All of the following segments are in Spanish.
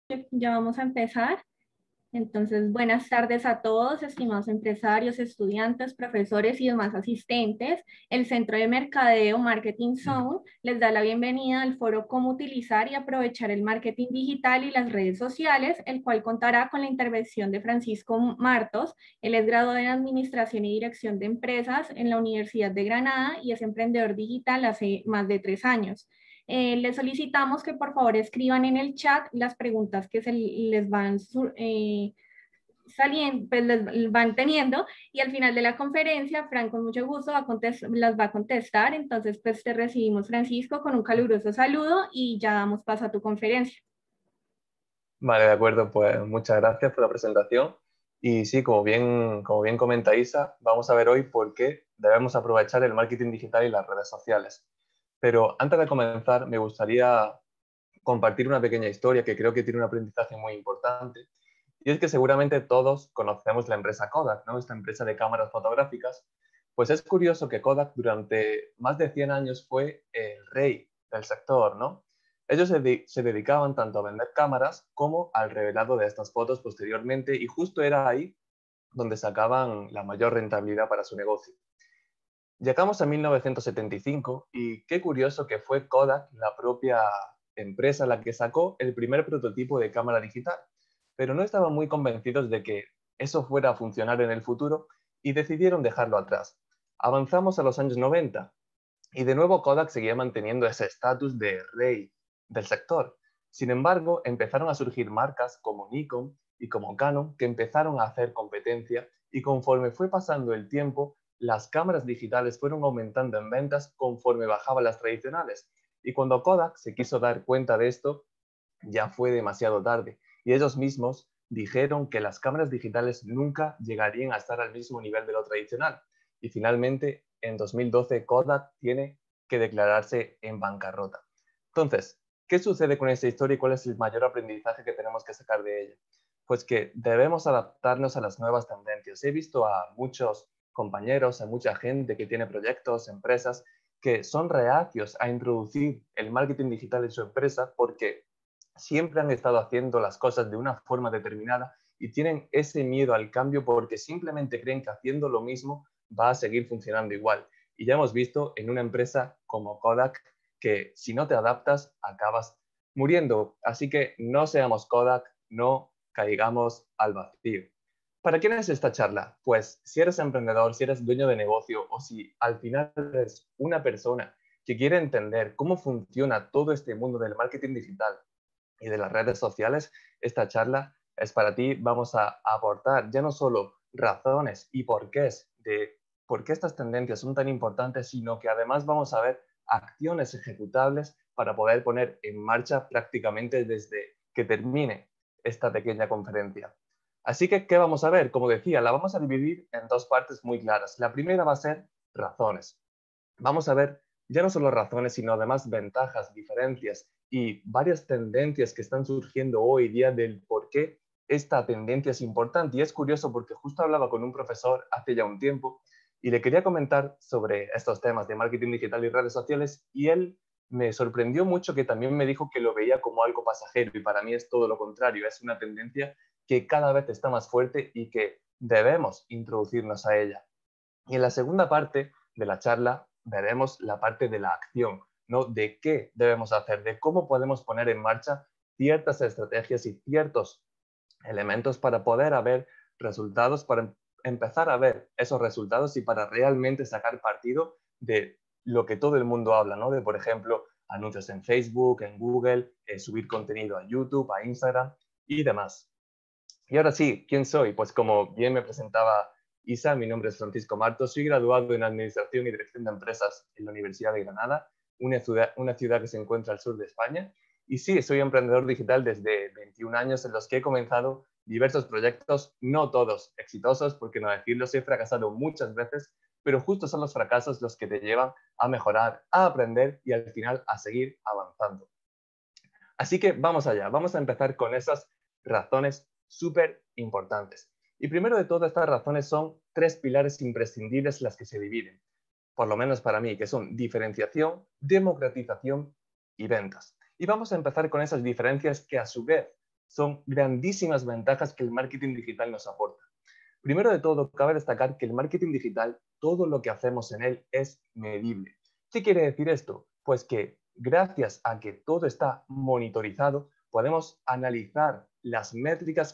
Ya vamos a empezar. Entonces, buenas tardes a todos, estimados empresarios, estudiantes, profesores y demás asistentes. El Centro de Mercadeo Marketing Zone les da la bienvenida al foro Cómo utilizar y aprovechar el marketing digital y las redes sociales, el cual contará con la intervención de Francisco Martos. Él es graduado en Administración y Dirección de Empresas en la Universidad de Granada y es emprendedor digital hace más de 3 años. Les solicitamos que por favor escriban en el chat las preguntas que les van saliendo, pues les van teniendo, y al final de la conferencia, Fran con mucho gusto las va a contestar. Entonces, pues te recibimos, Francisco, con un caluroso saludo y ya damos paso a tu conferencia. Vale, de acuerdo, pues muchas gracias por la presentación. Y sí, como bien comenta Isa, vamos a ver hoy por qué debemos aprovechar el marketing digital y las redes sociales. Pero antes de comenzar, me gustaría compartir una pequeña historia que creo que tiene un aprendizaje muy importante. Y es que seguramente todos conocemos la empresa Kodak, ¿no? Esta empresa de cámaras fotográficas. Pues es curioso que Kodak durante más de 100 años fue el rey del sector, ¿no? Ellos se dedicaban tanto a vender cámaras como al revelado de estas fotos posteriormente y justo era ahí donde sacaban la mayor rentabilidad para su negocio. Llegamos a 1975 y qué curioso que fue Kodak la propia empresa la que sacó el primer prototipo de cámara digital, pero no estaban muy convencidos de que eso fuera a funcionar en el futuro y decidieron dejarlo atrás. Avanzamos a los años 90 y de nuevo Kodak seguía manteniendo ese estatus de rey del sector. Sin embargo, empezaron a surgir marcas como Nikon y como Canon que empezaron a hacer competencia y conforme fue pasando el tiempo, las cámaras digitales fueron aumentando en ventas conforme bajaban las tradicionales. Y cuando Kodak se quiso dar cuenta de esto, ya fue demasiado tarde. Y ellos mismos dijeron que las cámaras digitales nunca llegarían a estar al mismo nivel de lo tradicional. Y finalmente, en 2012, Kodak tiene que declararse en bancarrota. Entonces, ¿qué sucede con esta historia y cuál es el mayor aprendizaje que tenemos que sacar de ella? Pues que debemos adaptarnos a las nuevas tendencias. He visto a muchos compañeros, a mucha gente que tiene proyectos, empresas, que son reacios a introducir el marketing digital en su empresa porque siempre han estado haciendo las cosas de una forma determinada y tienen ese miedo al cambio porque simplemente creen que haciendo lo mismo va a seguir funcionando igual. Y ya hemos visto en una empresa como Kodak que si no te adaptas acabas muriendo. Así que no seamos Kodak, no caigamos al vacío. ¿Para quién es esta charla? Pues si eres emprendedor, si eres dueño de negocio o si al final eres una persona que quiere entender cómo funciona todo este mundo del marketing digital y de las redes sociales, esta charla es para ti. Vamos a aportar ya no solo razones y porqués de por qué estas tendencias son tan importantes, sino que además vamos a ver acciones ejecutables para poder poner en marcha prácticamente desde que termine esta pequeña conferencia. Así que, ¿qué vamos a ver? Como decía, la vamos a dividir en dos partes muy claras. La primera va a ser razones. Vamos a ver ya no solo razones, sino además ventajas, diferencias y varias tendencias que están surgiendo hoy día del por qué esta tendencia es importante. Y es curioso porque justo hablaba con un profesor hace ya un tiempo y le quería comentar sobre estos temas de marketing digital y redes sociales y él me sorprendió mucho que también me dijo que lo veía como algo pasajero y para mí es todo lo contrario, es una tendencia que cada vez está más fuerte y que debemos introducirnos a ella. Y en la segunda parte de la charla veremos la parte de la acción, ¿no? De qué debemos hacer, de cómo podemos poner en marcha ciertas estrategias y ciertos elementos para poder haber resultados, para empezar a ver esos resultados y para realmente sacar partido de lo que todo el mundo habla, ¿no? De, por ejemplo, anuncios en Facebook, en Google, subir contenido a YouTube, a Instagram y demás. Y ahora sí, ¿quién soy? Pues como bien me presentaba Isa, mi nombre es Francisco Marto, soy graduado en Administración y Dirección de Empresas en la Universidad de Granada, una ciudad que se encuentra al sur de España. Y sí, soy emprendedor digital desde 21 años en los que he comenzado diversos proyectos, no todos exitosos, porque no decirlo, he fracasado muchas veces, pero justo son los fracasos los que te llevan a mejorar, a aprender y al final a seguir avanzando. Así que vamos allá, vamos a empezar con esas razones súper importantes. Y primero de todas estas razones son tres pilares imprescindibles las que se dividen, por lo menos para mí, que son diferenciación, democratización y ventas. Y vamos a empezar con esas diferencias que a su vez son grandísimas ventajas que el marketing digital nos aporta. Primero de todo, cabe destacar que el marketing digital, todo lo que hacemos en él es medible. ¿Qué quiere decir esto? Pues que gracias a que todo está monitorizado, podemos analizar las métricas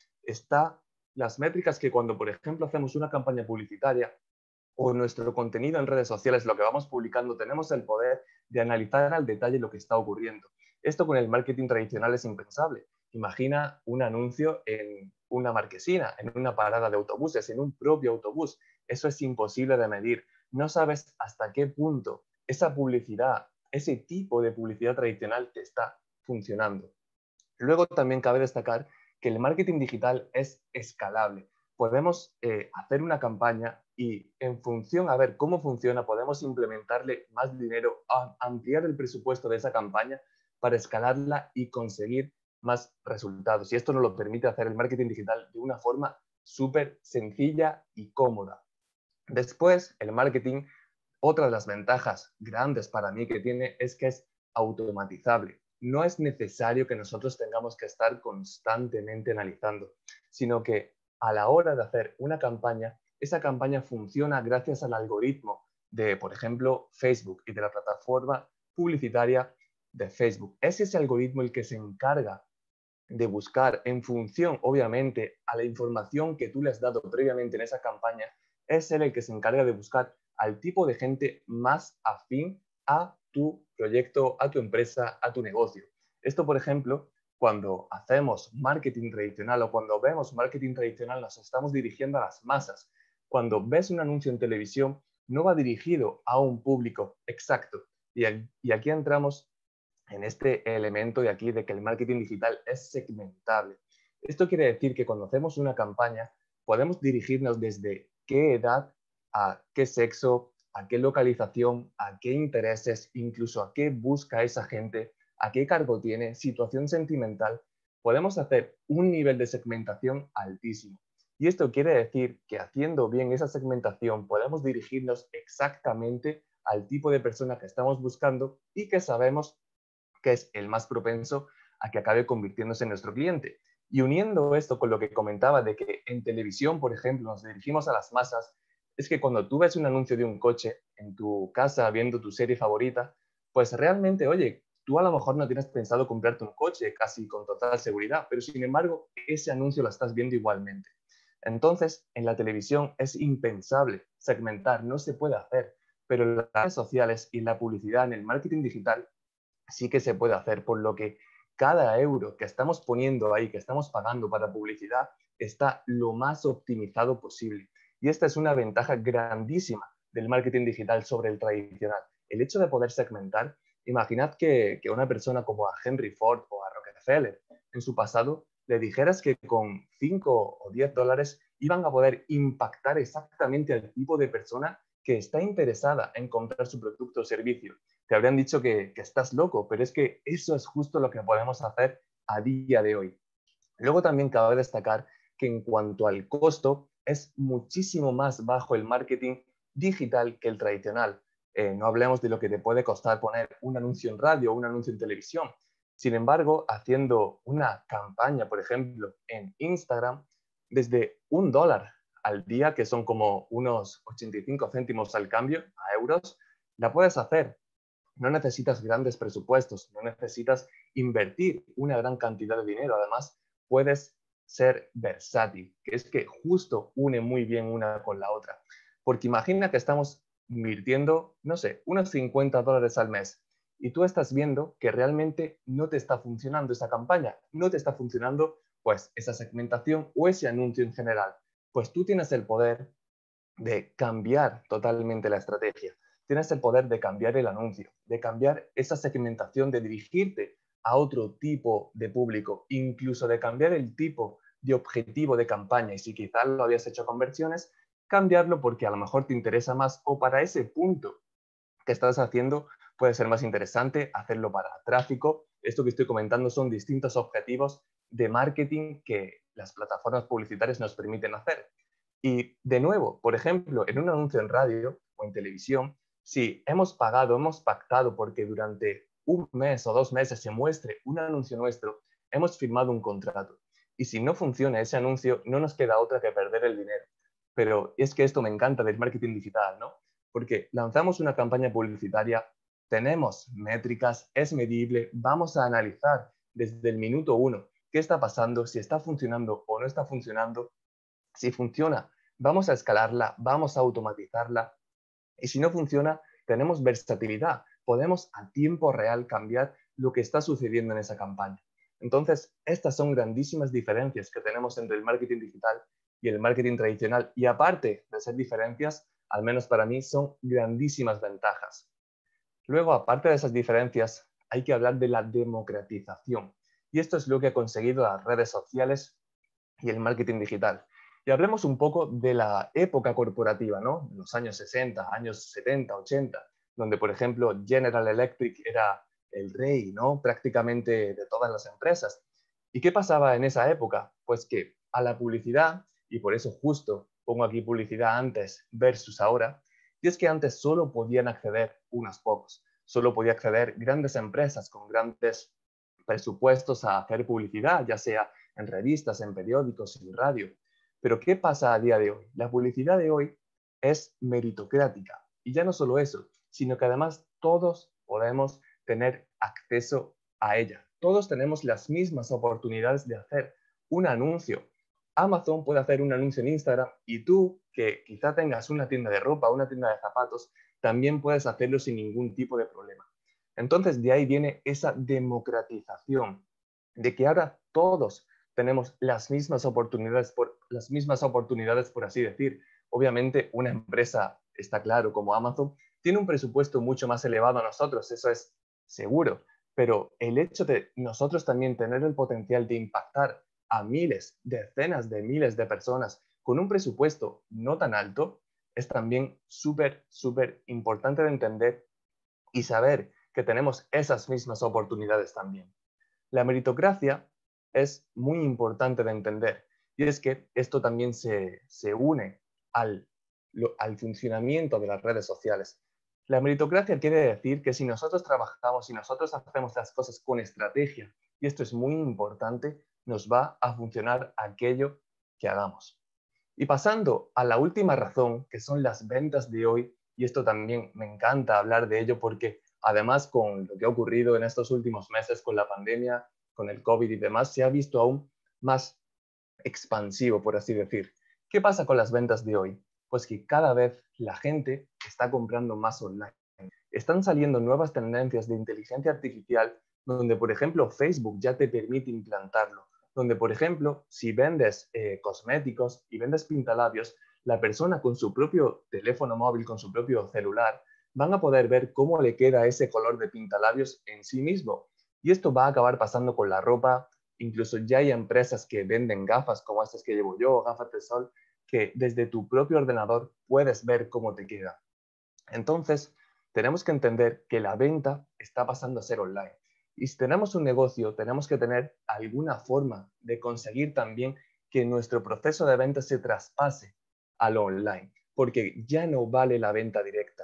que cuando, por ejemplo, hacemos una campaña publicitaria o nuestro contenido en redes sociales, lo que vamos publicando, tenemos el poder de analizar al detalle lo que está ocurriendo. Esto con el marketing tradicional es impensable. Imagina un anuncio en una marquesina, en una parada de autobuses, en un propio autobús. Eso es imposible de medir. No sabes hasta qué punto esa publicidad, ese tipo de publicidad tradicional te está funcionando. Luego también cabe destacar que el marketing digital es escalable. Podemos hacer una campaña y en función a ver cómo funciona, podemos implementarle más dinero, ampliar el presupuesto de esa campaña para escalarla y conseguir más resultados. Y esto nos lo permite hacer el marketing digital de una forma súper sencilla y cómoda. Después, el marketing, otra de las ventajas grandes para mí que tiene es que es automatizable. No es necesario que nosotros tengamos que estar constantemente analizando, sino que a la hora de hacer una campaña, esa campaña funciona gracias al algoritmo de, por ejemplo, Facebook y de la plataforma publicitaria de Facebook. Es ese algoritmo el que se encarga de buscar en función, obviamente, a la información que tú le has dado previamente en esa campaña, es él el que se encarga de buscar al tipo de gente más afín a tu proyecto, a tu empresa, a tu negocio. Esto, por ejemplo, cuando hacemos marketing tradicional o cuando vemos marketing tradicional, nos estamos dirigiendo a las masas. Cuando ves un anuncio en televisión, no va dirigido a un público exacto. Y aquí entramos en este elemento de aquí de que el marketing digital es segmentable. Esto quiere decir que cuando hacemos una campaña podemos dirigirnos desde qué edad, a qué sexo, a qué localización, a qué intereses, incluso a qué busca esa gente, a qué cargo tiene, situación sentimental. Podemos hacer un nivel de segmentación altísimo. Y esto quiere decir que haciendo bien esa segmentación podemos dirigirnos exactamente al tipo de persona que estamos buscando y que sabemos que es el más propenso a que acabe convirtiéndose en nuestro cliente. Y uniendo esto con lo que comentaba de que en televisión, por ejemplo, nos dirigimos a las masas, es que cuando tú ves un anuncio de un coche en tu casa viendo tu serie favorita, pues realmente, oye, tú a lo mejor no tienes pensado comprarte un coche casi con total seguridad, pero sin embargo, ese anuncio lo estás viendo igualmente. Entonces, en la televisión es impensable segmentar, no se puede hacer, pero en las redes sociales y en la publicidad, en el marketing digital, sí que se puede hacer, por lo que cada euro que estamos poniendo ahí, que estamos pagando para publicidad, está lo más optimizado posible. Y esta es una ventaja grandísima del marketing digital sobre el tradicional. El hecho de poder segmentar, imaginad que una persona como a Henry Ford o a Rockefeller en su pasado le dijeras que con 5 o 10 dólares iban a poder impactar exactamente al tipo de persona que está interesada en comprar su producto o servicio. Te habrían dicho que estás loco, pero es que eso es justo lo que podemos hacer a día de hoy. Luego también cabe destacar que en cuanto al costo, es muchísimo más bajo el marketing digital que el tradicional. No hablemos de lo que te puede costar poner un anuncio en radio o un anuncio en televisión. Sin embargo, haciendo una campaña, por ejemplo, en Instagram, desde $1 al día, que son como unos 85 céntimos al cambio a euros, la puedes hacer. No necesitas grandes presupuestos, no necesitas invertir una gran cantidad de dinero. Además, puedes ser versátil, que es que justo une muy bien una con la otra. Porque imagina que estamos invirtiendo, no sé, unos $50 al mes y tú estás viendo que realmente no te está funcionando esa campaña, no te está funcionando pues esa segmentación o ese anuncio en general. Pues tú tienes el poder de cambiar totalmente la estrategia. Tienes el poder de cambiar el anuncio, de cambiar esa segmentación, de dirigirte a otro tipo de público, incluso de cambiar el tipo de objetivo de campaña. Y si quizás lo habías hecho conversiones, cambiarlo porque a lo mejor te interesa más o para ese punto que estás haciendo puede ser más interesante hacerlo para tráfico. Esto que estoy comentando son distintos objetivos de marketing que las plataformas publicitarias nos permiten hacer. Y de nuevo, por ejemplo, en un anuncio en radio o en televisión, si hemos pagado, hemos pactado porque durante un mes o 2 meses se muestre un anuncio nuestro, hemos firmado un contrato. Y si no funciona ese anuncio, no nos queda otra que perder el dinero. Pero es que esto me encanta del marketing digital, ¿no? Porque lanzamos una campaña publicitaria, tenemos métricas, es medible, vamos a analizar desde el minuto 1 qué está pasando, si está funcionando o no está funcionando. Si funciona, vamos a escalarla, vamos a automatizarla. Y si no funciona, tenemos versatilidad. Podemos a tiempo real cambiar lo que está sucediendo en esa campaña. Entonces, estas son grandísimas diferencias que tenemos entre el marketing digital y el marketing tradicional. Y aparte de ser diferencias, al menos para mí, son grandísimas ventajas. Luego, aparte de esas diferencias, hay que hablar de la democratización. Y esto es lo que ha conseguido las redes sociales y el marketing digital. Y hablemos un poco de la época corporativa, ¿no? Los años 60, años 70, 80, donde, por ejemplo, General Electric era el rey, ¿no? Prácticamente de todas las empresas. ¿Y qué pasaba en esa época? Pues que a la publicidad, y por eso justo pongo aquí publicidad antes versus ahora, y es que antes solo podían acceder unos pocos, solo podía acceder grandes empresas con grandes presupuestos a hacer publicidad, ya sea en revistas, en periódicos, en radio. Pero ¿qué pasa a día de hoy? La publicidad de hoy es meritocrática. Y ya no solo eso, sino que además todos podemos tener acceso a ella. Todos tenemos las mismas oportunidades de hacer un anuncio. Amazon puede hacer un anuncio en Instagram y tú, que quizá tengas una tienda de ropa, una tienda de zapatos, también puedes hacerlo sin ningún tipo de problema. Entonces, de ahí viene esa democratización, de que ahora todos tenemos las mismas oportunidades, por así decir. Obviamente, una empresa, está claro, como Amazon, tiene un presupuesto mucho más elevado a nosotros, eso es seguro, pero el hecho de nosotros también tener el potencial de impactar a miles, decenas de miles de personas con un presupuesto no tan alto, es también súper, súper importante de entender y saber que tenemos esas mismas oportunidades también. La meritocracia es muy importante de entender y es que esto también se une al funcionamiento de las redes sociales. La meritocracia quiere decir que si nosotros trabajamos, si nosotros hacemos las cosas con estrategia, y esto es muy importante, nos va a funcionar aquello que hagamos. Y pasando a la última razón, que son las ventas de hoy, y esto también me encanta hablar de ello porque además con lo que ha ocurrido en estos últimos meses con la pandemia, con el COVID y demás, se ha visto aún más expansivo, por así decir. ¿Qué pasa con las ventas de hoy? Pues que cada vez la gente está comprando más online. Están saliendo nuevas tendencias de inteligencia artificial donde, por ejemplo, Facebook ya te permite implantarlo. Donde, por ejemplo, si vendes cosméticos y vendes pintalabios, la persona con su propio teléfono móvil, con su propio celular, van a poder ver cómo le queda ese color de pintalabios en sí mismo. Y esto va a acabar pasando con la ropa. Incluso ya hay empresas que venden gafas como estas que llevo yo, gafas de sol, que desde tu propio ordenador puedes ver cómo te queda. Entonces, tenemos que entender que la venta está pasando a ser online. Y si tenemos un negocio, tenemos que tener alguna forma de conseguir también que nuestro proceso de venta se traspase a lo online, porque ya no vale la venta directa.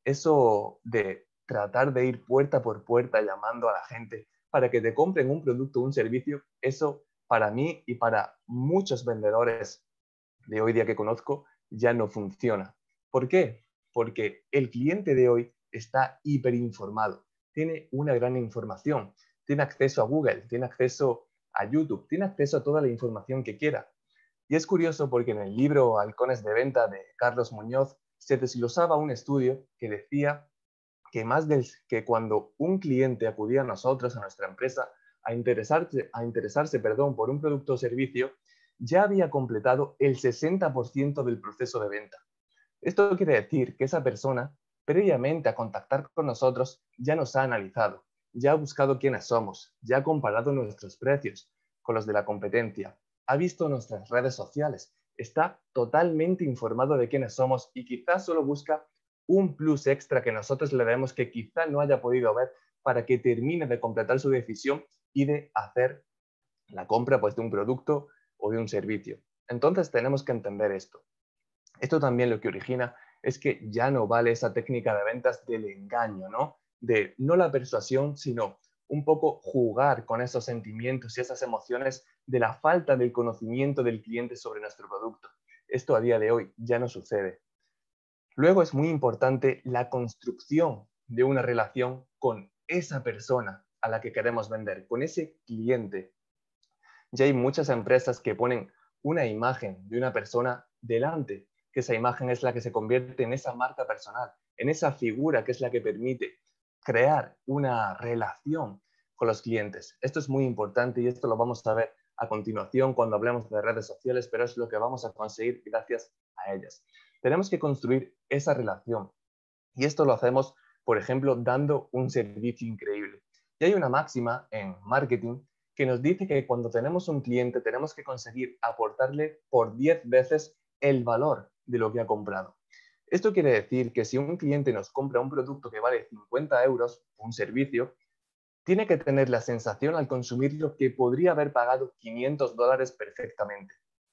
Eso de tratar de ir puerta por puerta llamando a la gente para que te compren un producto o un servicio, eso para mí y para muchos vendedores de hoy día que conozco ya no funciona. ¿Por qué? Porque el cliente de hoy está hiperinformado, tiene una gran información, tiene acceso a Google, tiene acceso a YouTube, tiene acceso a toda la información que quiera. Y es curioso porque en el libro Halcones de Venta de Carlos Muñoz se desglosaba un estudio que decía que que cuando un cliente acudía a nosotros, a nuestra empresa, a interesarse por un producto o servicio, ya había completado el 60% del proceso de venta. Esto quiere decir que esa persona, previamente a contactar con nosotros, ya nos ha analizado, ya ha buscado quiénes somos, ya ha comparado nuestros precios con los de la competencia, ha visto nuestras redes sociales, está totalmente informado de quiénes somos y quizás solo busca un plus extra que nosotros le demos que quizá no haya podido ver para que termine de completar su decisión y de hacer la compra pues, de un producto o de un servicio. Entonces tenemos que entender esto. Esto también lo que origina es que ya no vale esa técnica de ventas del engaño, ¿no? De no la persuasión, sino un poco jugar con esos sentimientos y esas emociones de la falta del conocimiento del cliente sobre nuestro producto. Esto a día de hoy ya no sucede. Luego es muy importante la construcción de una relación con esa persona a la que queremos vender, con ese cliente. Ya hay muchas empresas que ponen una imagen de una persona delante, que esa imagen es la que se convierte en esa marca personal, en esa figura que es la que permite crear una relación con los clientes. Esto es muy importante y esto lo vamos a ver a continuación cuando hablemos de redes sociales, pero es lo que vamos a conseguir gracias a ellas. Tenemos que construir esa relación y esto lo hacemos, por ejemplo, dando un servicio increíble. Y hay una máxima en marketing que nos dice que cuando tenemos un cliente tenemos que conseguir aportarle por 10 veces el valor de lo que ha comprado. Esto quiere decir que si un cliente nos compra un producto que vale 50 euros, un servicio, tiene que tener la sensación al consumirlo que podría haber pagado 500 dólares perfectamente.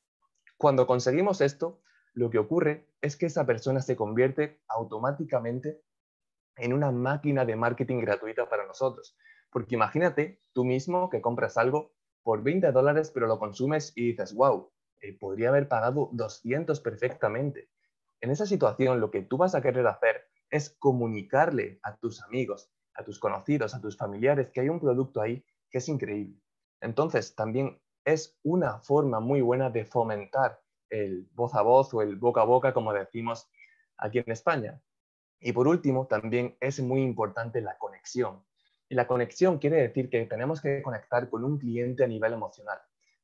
Cuando conseguimos esto, lo que ocurre es que esa persona se convierte automáticamente en una máquina de marketing gratuita para nosotros. Porque imagínate tú mismo que compras algo por 20 dólares, pero lo consumes y dices, wow, podría haber pagado 200 perfectamente. En esa situación, lo que tú vas a querer hacer es comunicarle a tus amigos, a tus conocidos, a tus familiares que hay un producto ahí que es increíble. Entonces, también es una forma muy buena de fomentar el voz a voz o el boca a boca, como decimos aquí en España. Y por último, también es muy importante la conexión. Y la conexión quiere decir que tenemos que conectar con un cliente a nivel emocional.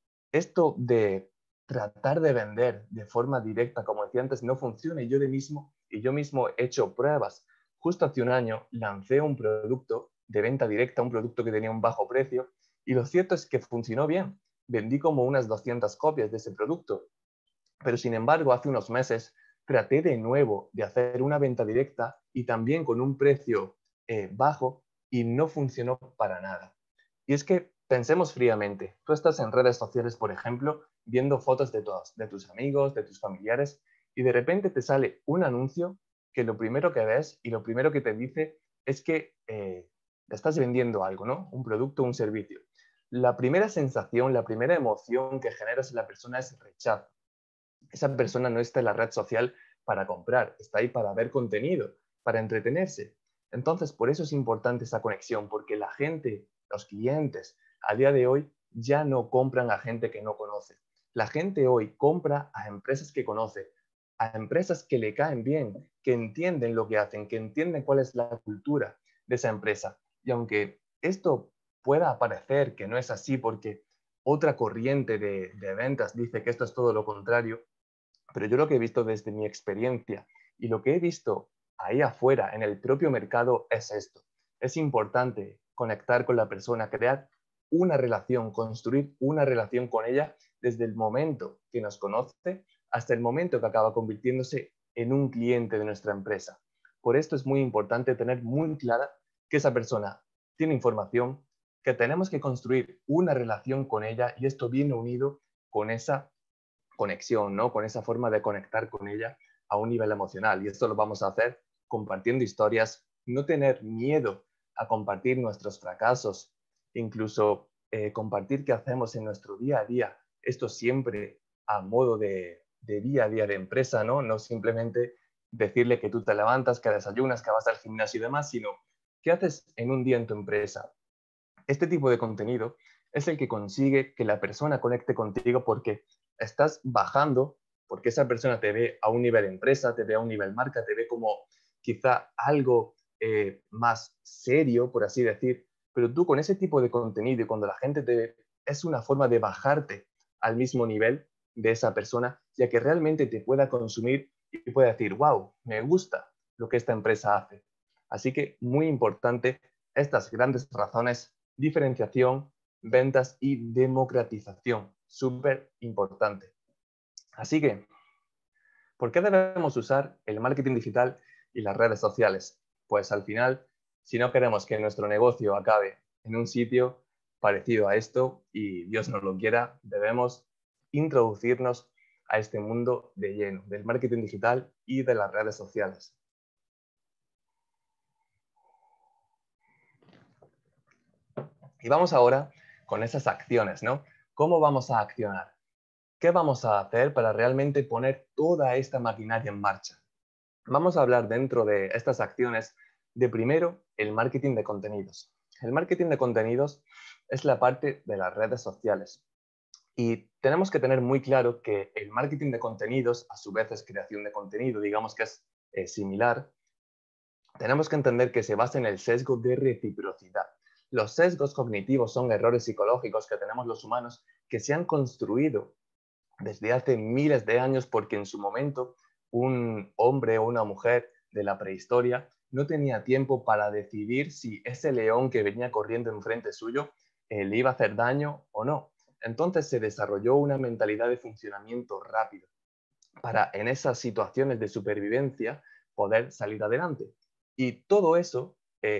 Esto de tratar de vender de forma directa, como decía antes, no funciona. Yo mismo he hecho pruebas. Justo hace un año lancé un producto de venta directa, un producto que tenía un bajo precio, y lo cierto es que funcionó bien. Vendí como unas 200 copias de ese producto, pero sin embargo, hace unos meses traté de nuevo de hacer una venta directa y también con un precio bajo y no funcionó para nada. Y es que pensemos fríamente, tú estás en redes sociales, por ejemplo, viendo fotos de tus amigos, de tus familiares, y de repente te sale un anuncio que lo primero que ves y lo primero que te dice es que estás vendiendo algo, ¿no? Un producto, un servicio. La primera sensación, la primera emoción que generas en la persona es rechazo. Esa persona no está en la red social para comprar, está ahí para ver contenido, para entretenerse. Entonces, por eso es importante esa conexión, porque la gente, los clientes, a día de hoy ya no compran a gente que no conoce. La gente hoy compra a empresas que conoce, a empresas que le caen bien, que entienden lo que hacen, que entienden cuál es la cultura de esa empresa. Y aunque esto pueda parecer que no es así porque otra corriente de ventas dice que esto es todo lo contrario, pero yo lo que he visto desde mi experiencia y lo que he visto ahí afuera en el propio mercado es esto. Es importante conectar con la persona, crear una relación, construir una relación con ella desde el momento que nos conoce hasta el momento que acaba convirtiéndose en un cliente de nuestra empresa. Por esto es muy importante tener muy clara que esa persona tiene información, que tenemos que construir una relación con ella y esto viene unido con esa conexión, ¿no? Con esa forma de conectar con ella a un nivel emocional. Y esto lo vamos a hacer compartiendo historias, no tener miedo a compartir nuestros fracasos, incluso compartir qué hacemos en nuestro día a día. Esto siempre a modo de día a día de empresa, ¿no? No simplemente decirle que tú te levantas, que desayunas, que vas al gimnasio y demás, sino qué haces en un día en tu empresa. Este tipo de contenido es el que consigue que la persona conecte contigo porque estás bajando, porque esa persona te ve a un nivel empresa, te ve a un nivel marca, te ve como quizá algo más serio, por así decir, pero tú con ese tipo de contenido y cuando la gente te ve, es una forma de bajarte al mismo nivel de esa persona, ya que realmente te pueda consumir y pueda decir, wow, me gusta lo que esta empresa hace. Así que muy importante estas grandes razones: diferenciación, ventas y democratización. Súper importante. Así que, ¿por qué debemos usar el marketing digital y las redes sociales? Pues al final, si no queremos que nuestro negocio acabe en un sitio parecido a esto, y Dios nos lo quiera, debemos introducirnos a este mundo de lleno, del marketing digital y de las redes sociales. Y vamos ahora con esas acciones, ¿no? ¿Cómo vamos a accionar? ¿Qué vamos a hacer para realmente poner toda esta maquinaria en marcha? Vamos a hablar dentro de estas acciones de primero el marketing de contenidos. El marketing de contenidos es la parte de las redes sociales. Y tenemos que tener muy claro que el marketing de contenidos, a su vez es creación de contenido, digamos que es similar. Tenemos que entender que se basa en el sesgo de reciprocidad. Los sesgos cognitivos son errores psicológicos que tenemos los humanos que se han construido desde hace miles de años porque en su momento un hombre o una mujer de la prehistoria no tenía tiempo para decidir si ese león que venía corriendo enfrente suyo le iba a hacer daño o no. Entonces se desarrolló una mentalidad de funcionamiento rápido para en esas situaciones de supervivencia poder salir adelante. Y todo eso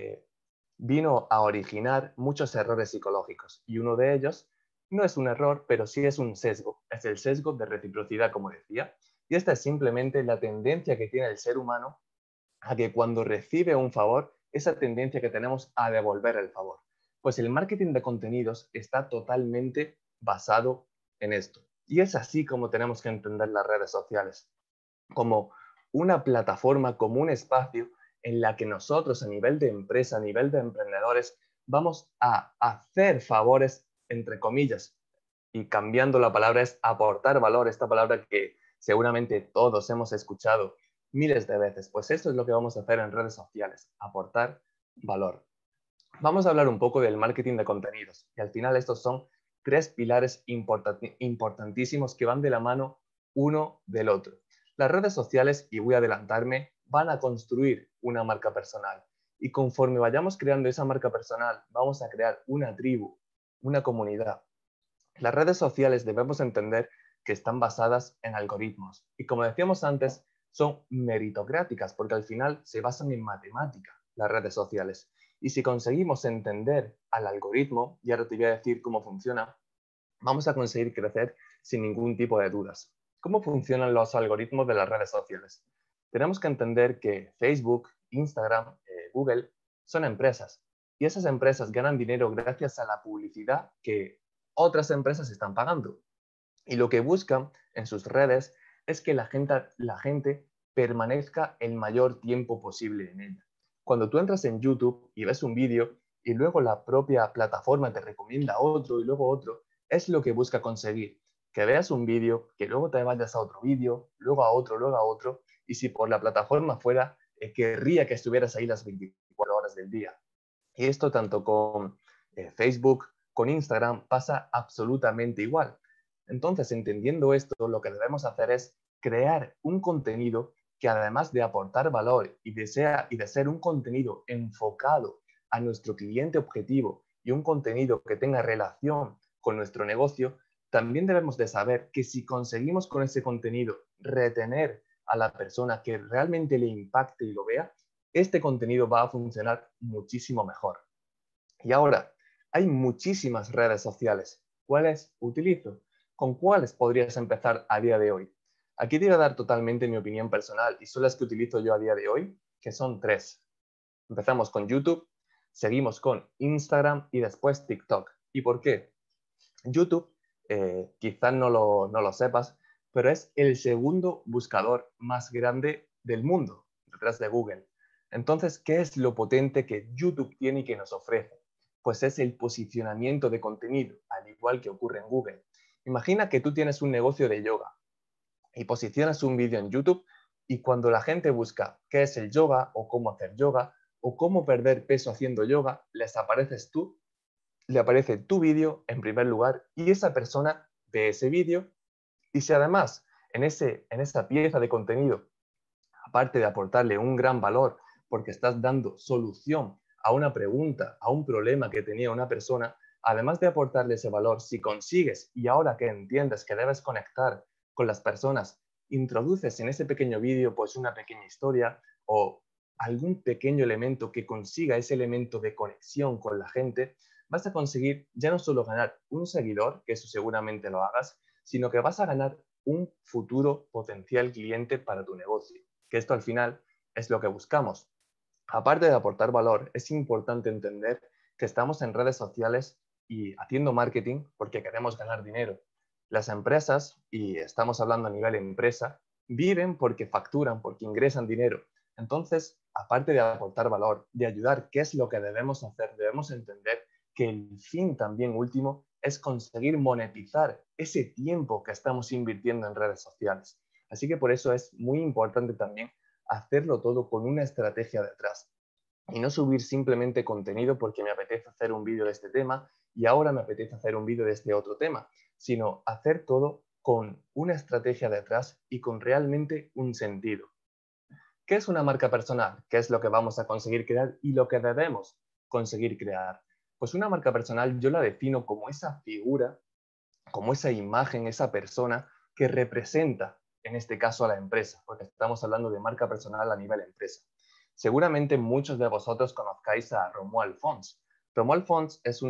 vino a originar muchos errores psicológicos. Y uno de ellos no es un error, pero sí es un sesgo. Es el sesgo de reciprocidad, como decía. Y esta es simplemente la tendencia que tiene el ser humano a que cuando recibe un favor, esa tendencia que tenemos a devolver el favor. Pues el marketing de contenidos está totalmente basado en esto. Y es así como tenemos que entender las redes sociales, como una plataforma, como un espacio en la que nosotros a nivel de empresa, a nivel de emprendedores, vamos a hacer favores, entre comillas, y cambiando la palabra es aportar valor, esta palabra que seguramente todos hemos escuchado miles de veces. Pues eso es lo que vamos a hacer en redes sociales, aportar valor. Vamos a hablar un poco del marketing de contenidos y al final estos son tres pilares importantísimos que van de la mano uno del otro. Las redes sociales, y voy a adelantarme, van a construir una marca personal y conforme vayamos creando esa marca personal, vamos a crear una tribu, una comunidad. Las redes sociales debemos entender que están basadas en algoritmos y como decíamos antes, son meritocráticas porque al final se basan en matemática las redes sociales. Y si conseguimos entender al algoritmo, y ahora te voy a decir cómo funciona, vamos a conseguir crecer sin ningún tipo de dudas. ¿Cómo funcionan los algoritmos de las redes sociales? Tenemos que entender que Facebook, Instagram, Google son empresas y esas empresas ganan dinero gracias a la publicidad que otras empresas están pagando. Y lo que buscan en sus redes es que la gente permanezca el mayor tiempo posible en ella. Cuando tú entras en YouTube y ves un vídeo y luego la propia plataforma te recomienda otro y luego otro, es lo que busca conseguir. Que veas un vídeo, que luego te vayas a otro vídeo, luego a otro, y si por la plataforma fuera, querría que estuvieras ahí las 24 horas del día. Y esto tanto con Facebook, con Instagram, pasa absolutamente igual. Entonces, entendiendo esto, lo que debemos hacer es crear un contenido que además de aportar valor y de ser un contenido enfocado a nuestro cliente objetivo y un contenido que tenga relación con nuestro negocio, también debemos de saber que si conseguimos con ese contenido retener a la persona que realmente le impacte y lo vea, este contenido va a funcionar muchísimo mejor. Y ahora, hay muchísimas redes sociales. ¿Cuáles utilizo? ¿Con cuáles podrías empezar a día de hoy? Aquí te voy a dar totalmente mi opinión personal y son las que utilizo yo a día de hoy, que son tres. Empezamos con YouTube, seguimos con Instagram y después TikTok. ¿Y por qué? YouTube, quizás no lo sepas, pero es el segundo buscador más grande del mundo, detrás de Google. Entonces, ¿qué es lo potente que YouTube tiene y que nos ofrece? Pues es el posicionamiento de contenido, al igual que ocurre en Google. Imagina que tú tienes un negocio de yoga y posicionas un vídeo en YouTube y cuando la gente busca qué es el yoga o cómo hacer yoga o cómo perder peso haciendo yoga, les apareces tú, le aparece tu vídeo en primer lugar y esa persona ve ese vídeo y si además en esa pieza de contenido, aparte de aportarle un gran valor porque estás dando solución a una pregunta, a un problema que tenía una persona, además de aportarle ese valor, si consigues y ahora que entiendes que debes conectar con las personas, introduces en ese pequeño vídeo pues una pequeña historia o algún pequeño elemento que consiga ese elemento de conexión con la gente, vas a conseguir ya no solo ganar un seguidor, que eso seguramente lo hagas, sino que vas a ganar un futuro potencial cliente para tu negocio, que esto al final es lo que buscamos. Aparte de aportar valor, es importante entender que estamos en redes sociales y haciendo marketing porque queremos ganar dinero. Las empresas, y estamos hablando a nivel empresa, viven porque facturan, porque ingresan dinero. Entonces, aparte de aportar valor, de ayudar, ¿qué es lo que debemos hacer? Debemos entender que el fin también último es conseguir monetizar ese tiempo que estamos invirtiendo en redes sociales. Así que por eso es muy importante también hacerlo todo con una estrategia detrás y no subir simplemente contenido porque me apetece hacer un vídeo de este tema y ahora me apetece hacer un vídeo de este otro tema, sino hacer todo con una estrategia detrás y con realmente un sentido. ¿Qué es una marca personal? ¿Qué es lo que vamos a conseguir crear y lo que debemos conseguir crear? Pues una marca personal yo la defino como esa figura, como esa imagen, esa persona que representa, en este caso, a la empresa, porque estamos hablando de marca personal a nivel empresa. Seguramente muchos de vosotros conozcáis a Romuald Fons. Romuald Fons es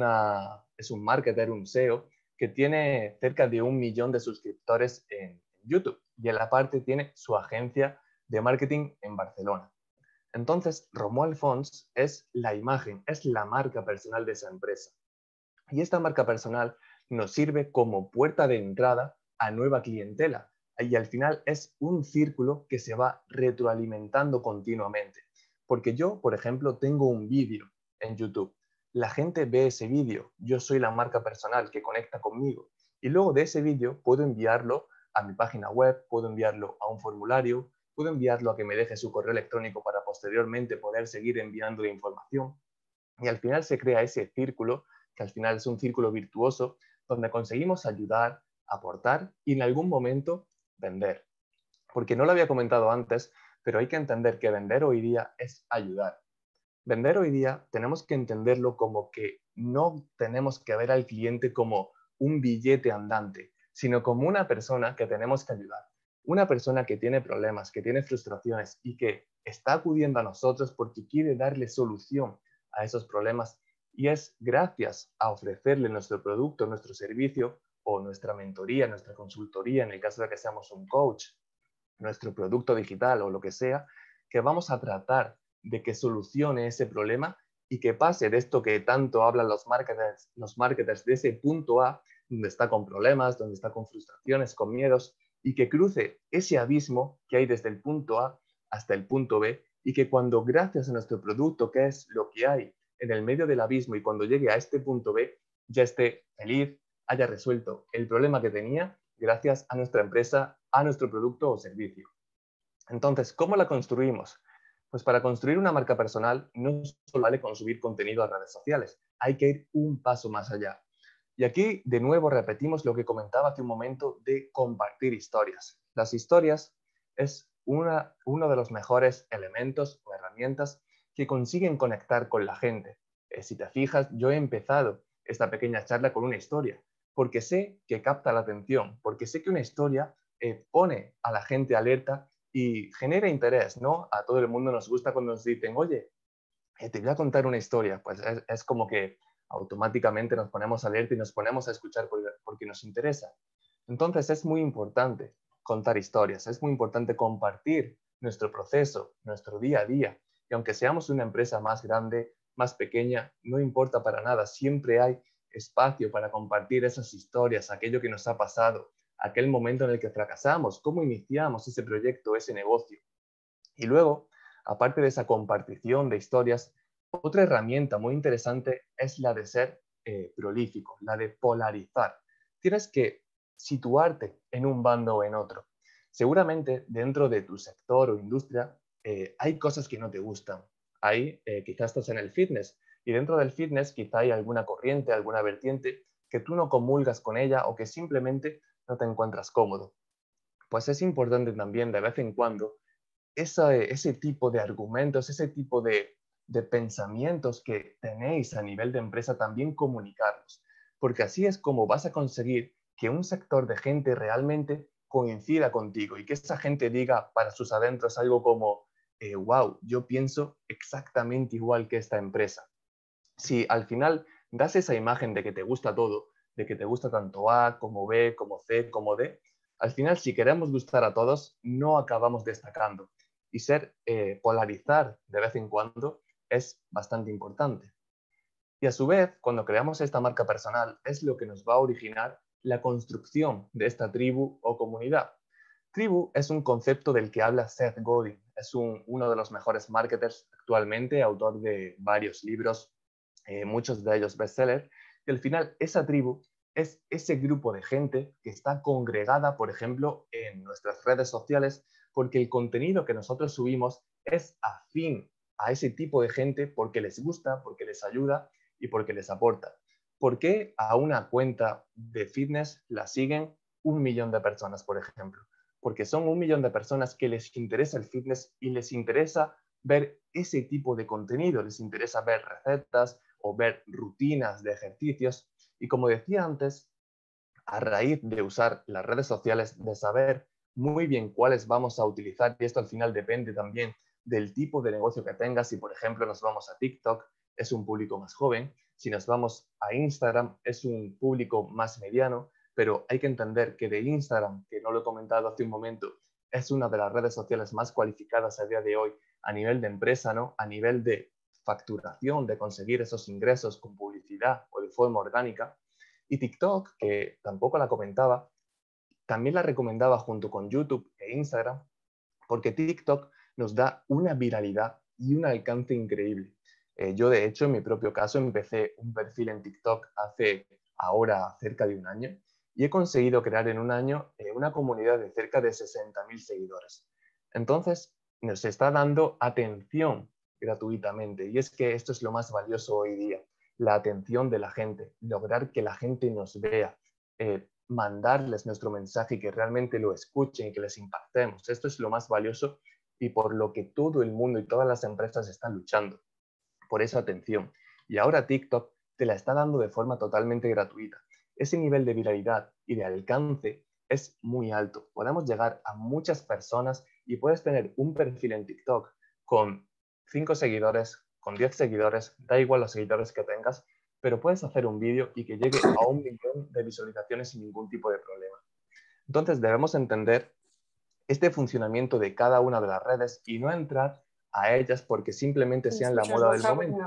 un marketer, un SEO, que tiene cerca de 1 millón de suscriptores en YouTube y en la parte tiene su agencia de marketing en Barcelona. Entonces, Romuald Fons es la imagen, es la marca personal de esa empresa. Y esta marca personal nos sirve como puerta de entrada a nueva clientela. Y al final es un círculo que se va retroalimentando continuamente. Porque yo, por ejemplo, tengo un vídeo en YouTube. La gente ve ese vídeo. Yo soy la marca personal que conecta conmigo. Y luego de ese vídeo puedo enviarlo a mi página web, puedo enviarlo a un formulario, puedo enviarlo a que me deje su correo electrónico para posteriormente poder seguir enviando la información. Y al final se crea ese círculo, que al final es un círculo virtuoso, donde conseguimos ayudar, aportar y en algún momento vender. Porque no lo había comentado antes, pero hay que entender que vender hoy día es ayudar. Vender hoy día tenemos que entenderlo como que no tenemos que ver al cliente como un billete andante, sino como una persona que tenemos que ayudar. Una persona que tiene problemas, que tiene frustraciones y que está acudiendo a nosotros porque quiere darle solución a esos problemas. Y es gracias a ofrecerle nuestro producto, nuestro servicio o nuestra mentoría, nuestra consultoría, en el caso de que seamos un coach, nuestro producto digital o lo que sea, que vamos a tratar de que solucione ese problema y que pase de esto que tanto hablan los marketers de ese punto A, donde está con problemas, donde está con frustraciones, con miedos, y que cruce ese abismo que hay desde el punto A hasta el punto B, y que cuando gracias a nuestro producto, que es lo que hay en el medio del abismo, y cuando llegue a este punto B, ya esté feliz, haya resuelto el problema que tenía gracias a nuestra empresa, a nuestro producto o servicio. Entonces, ¿cómo la construimos? Pues para construir una marca personal no solo vale con subir contenido a redes sociales, hay que ir un paso más allá. Y aquí de nuevo repetimos lo que comentaba hace un momento de compartir historias. Las historias es uno de los mejores elementos o herramientas que consiguen conectar con la gente. Si te fijas, yo he empezado esta pequeña charla con una historia, porque sé que capta la atención, porque sé que una historia pone a la gente alerta y genera interés, ¿no? A todo el mundo nos gusta cuando nos dicen, oye, te voy a contar una historia. Pues es como que automáticamente nos ponemos alerta y nos ponemos a escuchar porque nos interesa. Entonces es muy importante contar historias, es muy importante compartir nuestro proceso, nuestro día a día. Y aunque seamos una empresa más grande, más pequeña, no importa para nada, siempre hay espacio para compartir esas historias, aquello que nos ha pasado, aquel momento en el que fracasamos, cómo iniciamos ese proyecto, ese negocio. Y luego, aparte de esa compartición de historias, otra herramienta muy interesante es la de ser prolífico, la de polarizar. Tienes que situarte en un bando o en otro. Seguramente dentro de tu sector o industria hay cosas que no te gustan. Quizás estás en el fitness y dentro del fitness quizá hay alguna corriente, alguna vertiente que tú no comulgas con ella o que simplemente no te encuentras cómodo. Pues es importante también de vez en cuando ese tipo de argumentos, ese tipo de pensamientos que tenéis a nivel de empresa también comunicarlos, porque así es como vas a conseguir que un sector de gente realmente coincida contigo y que esa gente diga para sus adentros algo como, wow, yo pienso exactamente igual que esta empresa. Si al final das esa imagen de que te gusta todo, de que te gusta tanto A como B, como C, como D, al final si queremos gustar a todos, no acabamos destacando. Y polarizar de vez en cuando es bastante importante. Y a su vez, cuando creamos esta marca personal, es lo que nos va a originar la construcción de esta tribu o comunidad. Tribu es un concepto del que habla Seth Godin. Es uno de los mejores marketers actualmente, autor de varios libros, muchos de ellos bestsellers. Y al final, esa tribu es ese grupo de gente que está congregada, por ejemplo, en nuestras redes sociales, porque el contenido que nosotros subimos es afín a ese tipo de gente porque les gusta, porque les ayuda y porque les aporta. ¿Por qué a una cuenta de fitness la siguen 1 millón de personas, por ejemplo? Porque son 1 millón de personas que les interesa el fitness y les interesa ver ese tipo de contenido, les interesa ver recetas o ver rutinas de ejercicios. Y como decía antes, a raíz de usar las redes sociales, de saber muy bien cuáles vamos a utilizar, y esto al final depende también del tipo de negocio que tengas. Si, por ejemplo, nos vamos a TikTok, es un público más joven. Si nos vamos a Instagram, es un público más mediano. Pero hay que entender que de Instagram, que no lo he comentado hace un momento, es una de las redes sociales más cualificadas a día de hoy a nivel de empresa, ¿no? A nivel de facturación, de conseguir esos ingresos con publicidad o de forma orgánica. Y TikTok, que tampoco la comentaba, también la recomendaba junto con YouTube e Instagram, porque TikTok nos da una viralidad y un alcance increíble. Yo, de hecho, en mi propio caso, empecé un perfil en TikTok hace ahora cerca de un año y he conseguido crear en un año una comunidad de cerca de 60.000 seguidores. Entonces, nos está dando atención gratuitamente y es que esto es lo más valioso hoy día, la atención de la gente, lograr que la gente nos vea, mandarles nuestro mensaje y que realmente lo escuchen y que les impactemos. Esto es lo más valioso y por lo que todo el mundo y todas las empresas están luchando, por esa atención. Y ahora TikTok te la está dando de forma totalmente gratuita. Ese nivel de viralidad y de alcance es muy alto. Podemos llegar a muchas personas y puedes tener un perfil en TikTok con 5 seguidores, con 10 seguidores, da igual los seguidores que tengas, pero puedes hacer un vídeo y que llegue a 1 millón de visualizaciones sin ningún tipo de problema. Entonces debemos entender este funcionamiento de cada una de las redes y no entrar a ellas porque simplemente sean la moda del momento.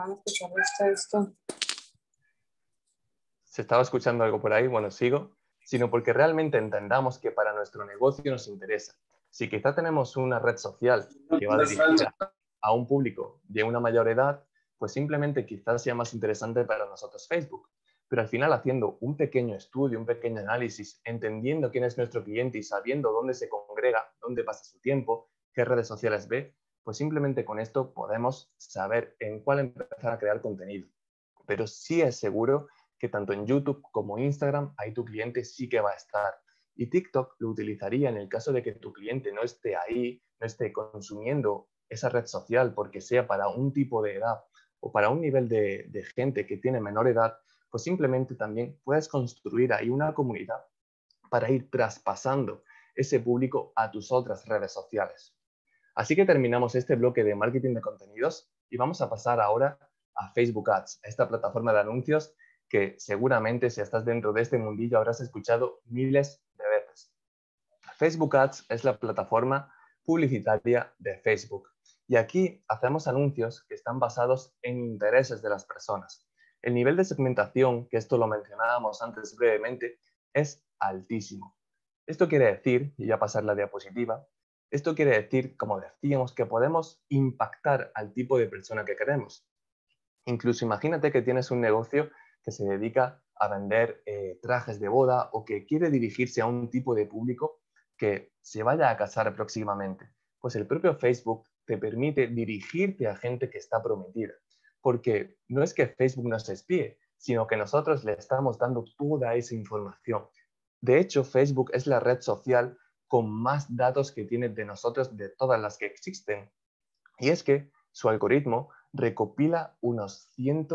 ¿Se estaba escuchando algo por ahí? Bueno, sigo. Sino porque realmente entendamos que para nuestro negocio nos interesa. Si quizá tenemos una red social que va dirigida a un público de una mayor edad, pues simplemente quizás sea más interesante para nosotros Facebook. Pero al final, haciendo un pequeño estudio, un pequeño análisis, entendiendo quién es nuestro cliente y sabiendo dónde se congrega, dónde pasa su tiempo, qué redes sociales ve, pues simplemente con esto podemos saber en cuál empezar a crear contenido. Pero sí es seguro que tanto en YouTube como Instagram, ahí tu cliente sí que va a estar. Y TikTok lo utilizaría en el caso de que tu cliente no esté ahí, no esté consumiendo esa red social porque sea para un tipo de edad o para un nivel de gente que tiene menor edad, pues simplemente también puedes construir ahí una comunidad para ir traspasando ese público a tus otras redes sociales. Así que terminamos este bloque de marketing de contenidos y vamos a pasar ahora a Facebook Ads, a esta plataforma de anuncios que seguramente si estás dentro de este mundillo habrás escuchado miles de veces. Facebook Ads es la plataforma publicitaria de Facebook y aquí hacemos anuncios que están basados en intereses de las personas. El nivel de segmentación, que esto lo mencionábamos antes brevemente, es altísimo. Esto quiere decir, y ya pasar la diapositiva, esto quiere decir, como decíamos, que podemos impactar al tipo de persona que queremos. Incluso imagínate que tienes un negocio que se dedica a vender trajes de boda o que quiere dirigirse a un tipo de público que se vaya a casar próximamente. Pues el propio Facebook te permite dirigirte a gente que está prometida. Porque no es que Facebook nos espíe, sino que nosotros le estamos dando toda esa información. De hecho, Facebook es la red social con más datos que tiene de nosotros de todas las que existen. Y es que su algoritmo recopila unos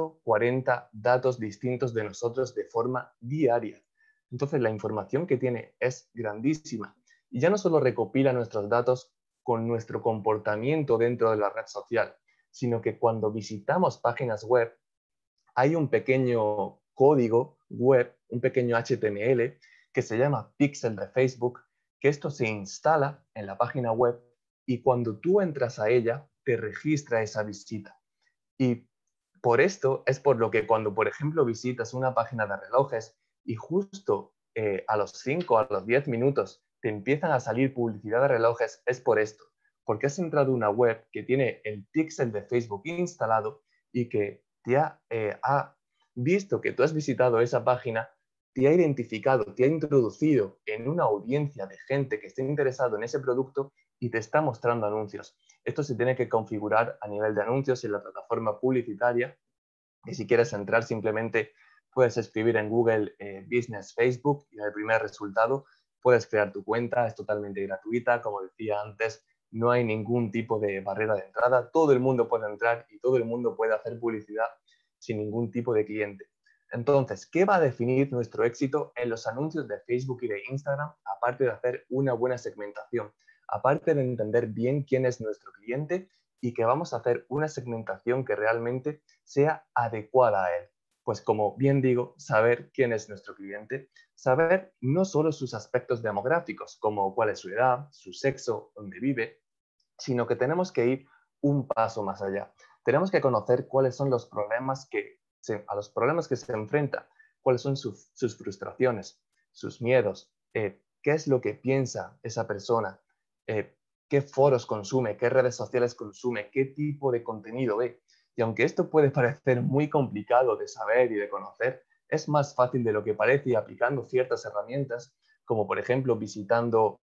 140 datos distintos de nosotros de forma diaria. Entonces la información que tiene es grandísima. Y ya no solo recopila nuestros datos con nuestro comportamiento dentro de la red social, sino que cuando visitamos páginas web hay un pequeño código web, un pequeño HTML que se llama Pixel de Facebook, que esto se instala en la página web y cuando tú entras a ella te registra esa visita. Y Por esto es por lo que cuando, por ejemplo, visitas una página de relojes y justo a los 5 o a los 10 minutos te empiezan a salir publicidad de relojes, es por esto, porque has entrado a una web que tiene el pixel de Facebook instalado y que ha visto que tú has visitado esa página, te ha identificado, te ha introducido en una audiencia de gente que esté interesado en ese producto y te está mostrando anuncios. Esto se tiene que configurar a nivel de anuncios en la plataforma publicitaria y si quieres entrar simplemente puedes escribir en Google Business Facebook y en el primer resultado puedes crear tu cuenta, es totalmente gratuita, como decía antes, no hay ningún tipo de barrera de entrada, todo el mundo puede entrar y todo el mundo puede hacer publicidad sin ningún tipo de cliente. Entonces, ¿qué va a definir nuestro éxito en los anuncios de Facebook y de Instagram? Aparte de hacer una buena segmentación, aparte de entender bien quién es nuestro cliente y que vamos a hacer una segmentación que realmente sea adecuada a él. Pues como bien digo, saber quién es nuestro cliente, saber no solo sus aspectos demográficos, como cuál es su edad, su sexo, dónde vive, sino que tenemos que ir un paso más allá. Tenemos que conocer cuáles son los problemas a los problemas que se enfrenta, cuáles son sus frustraciones, sus miedos, qué es lo que piensa esa persona, qué foros consume, qué redes sociales consume, qué tipo de contenido ve. Y aunque esto puede parecer muy complicado de saber y de conocer, es más fácil de lo que parece y aplicando ciertas herramientas, como por ejemplo visitando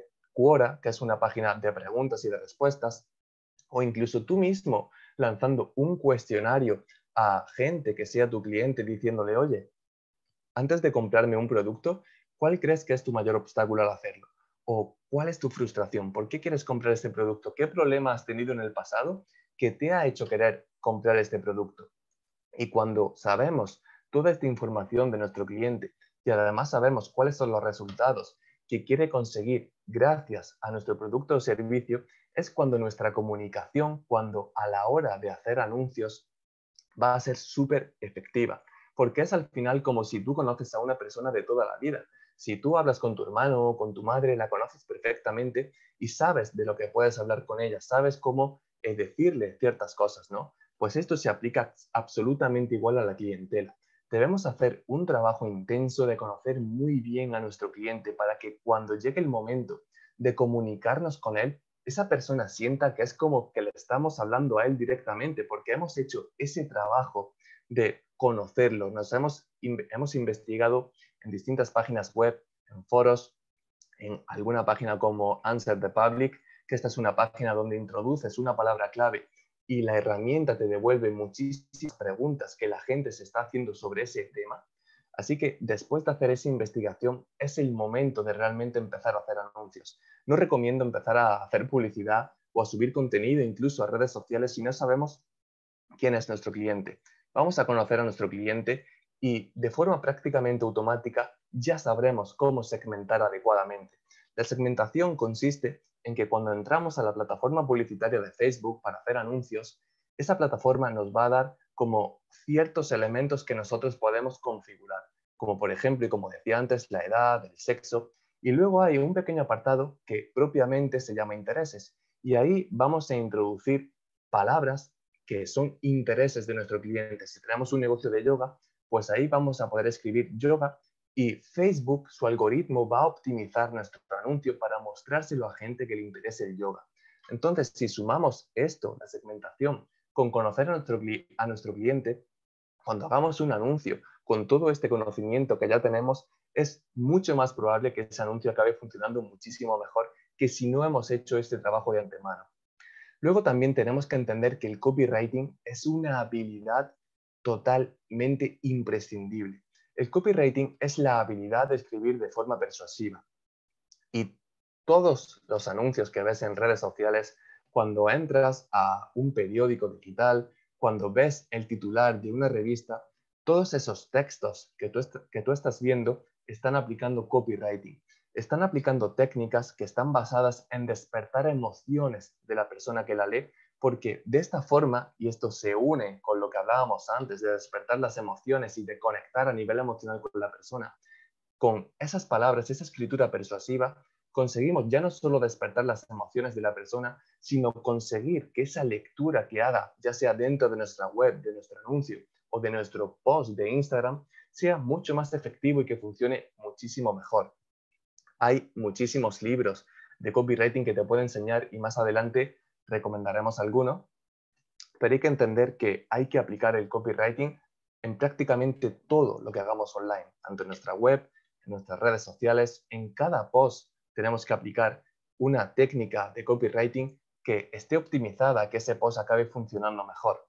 Quora, que es una página de preguntas y de respuestas, o incluso tú mismo lanzando un cuestionario a gente que sea tu cliente diciéndole, oye, antes de comprarme un producto, ¿cuál crees que es tu mayor obstáculo al hacerlo? ¿O cuál es tu frustración? ¿Por qué quieres comprar este producto? ¿Qué problema has tenido en el pasado que te ha hecho querer comprar este producto? Y cuando sabemos toda esta información de nuestro cliente y además sabemos cuáles son los resultados que quiere conseguir gracias a nuestro producto o servicio, es cuando nuestra comunicación, cuando a la hora de hacer anuncios, va a ser súper efectiva, porque es al final como si tú conoces a una persona de toda la vida. Si tú hablas con tu hermano o con tu madre, la conoces perfectamente y sabes de lo que puedes hablar con ella, sabes cómo decirle ciertas cosas, ¿no? Pues esto se aplica absolutamente igual a la clientela. Debemos hacer un trabajo intenso de conocer muy bien a nuestro cliente para que cuando llegue el momento de comunicarnos con él, esa persona sienta que es como que le estamos hablando a él directamente, porque hemos hecho ese trabajo de conocerlo. Hemos investigado en distintas páginas web, en foros, en alguna página como Answer the Public, que esta es una página donde introduces una palabra clave y la herramienta te devuelve muchísimas preguntas que la gente se está haciendo sobre ese tema. Así que después de hacer esa investigación es el momento de realmente empezar a hacer anuncios. No recomiendo empezar a hacer publicidad o a subir contenido incluso a redes sociales si no sabemos quién es nuestro cliente. Vamos a conocer a nuestro cliente y de forma prácticamente automática ya sabremos cómo segmentar adecuadamente. La segmentación consiste en que cuando entramos a la plataforma publicitaria de Facebook para hacer anuncios, esa plataforma nos va a dar como ciertos elementos que nosotros podemos configurar, como por ejemplo, y como decía antes, la edad, el sexo, y luego hay un pequeño apartado que propiamente se llama intereses, y ahí vamos a introducir palabras que son intereses de nuestro cliente. Si tenemos un negocio de yoga, pues ahí vamos a poder escribir yoga y Facebook, su algoritmo, va a optimizar nuestro anuncio para mostrárselo a gente que le interese el yoga. Entonces, si sumamos esto, la segmentación, con conocer a nuestro cliente, cuando hagamos un anuncio con todo este conocimiento que ya tenemos, es mucho más probable que ese anuncio acabe funcionando muchísimo mejor que si no hemos hecho este trabajo de antemano. Luego también tenemos que entender que el copywriting es una habilidad totalmente imprescindible. El copywriting es la habilidad de escribir de forma persuasiva. Y todos los anuncios que ves en redes sociales, cuando entras a un periódico digital, cuando ves el titular de una revista, todos esos textos que tú estás viendo están aplicando copywriting. Están aplicando técnicas que están basadas en despertar emociones de la persona que la lee, porque de esta forma, y esto se une con lo que hablábamos antes de despertar las emociones y de conectar a nivel emocional con la persona, con esas palabras, esa escritura persuasiva, conseguimos ya no solo despertar las emociones de la persona, sino conseguir que esa lectura que haga, ya sea dentro de nuestra web, de nuestro anuncio o de nuestro post de Instagram, sea mucho más efectivo y que funcione muchísimo mejor. Hay muchísimos libros de copywriting que te puedo enseñar y más adelante recomendaremos alguno, pero hay que entender que hay que aplicar el copywriting en prácticamente todo lo que hagamos online, tanto en nuestra web, en nuestras redes sociales, en cada post tenemos que aplicar una técnica de copywriting que esté optimizada, que ese post acabe funcionando mejor.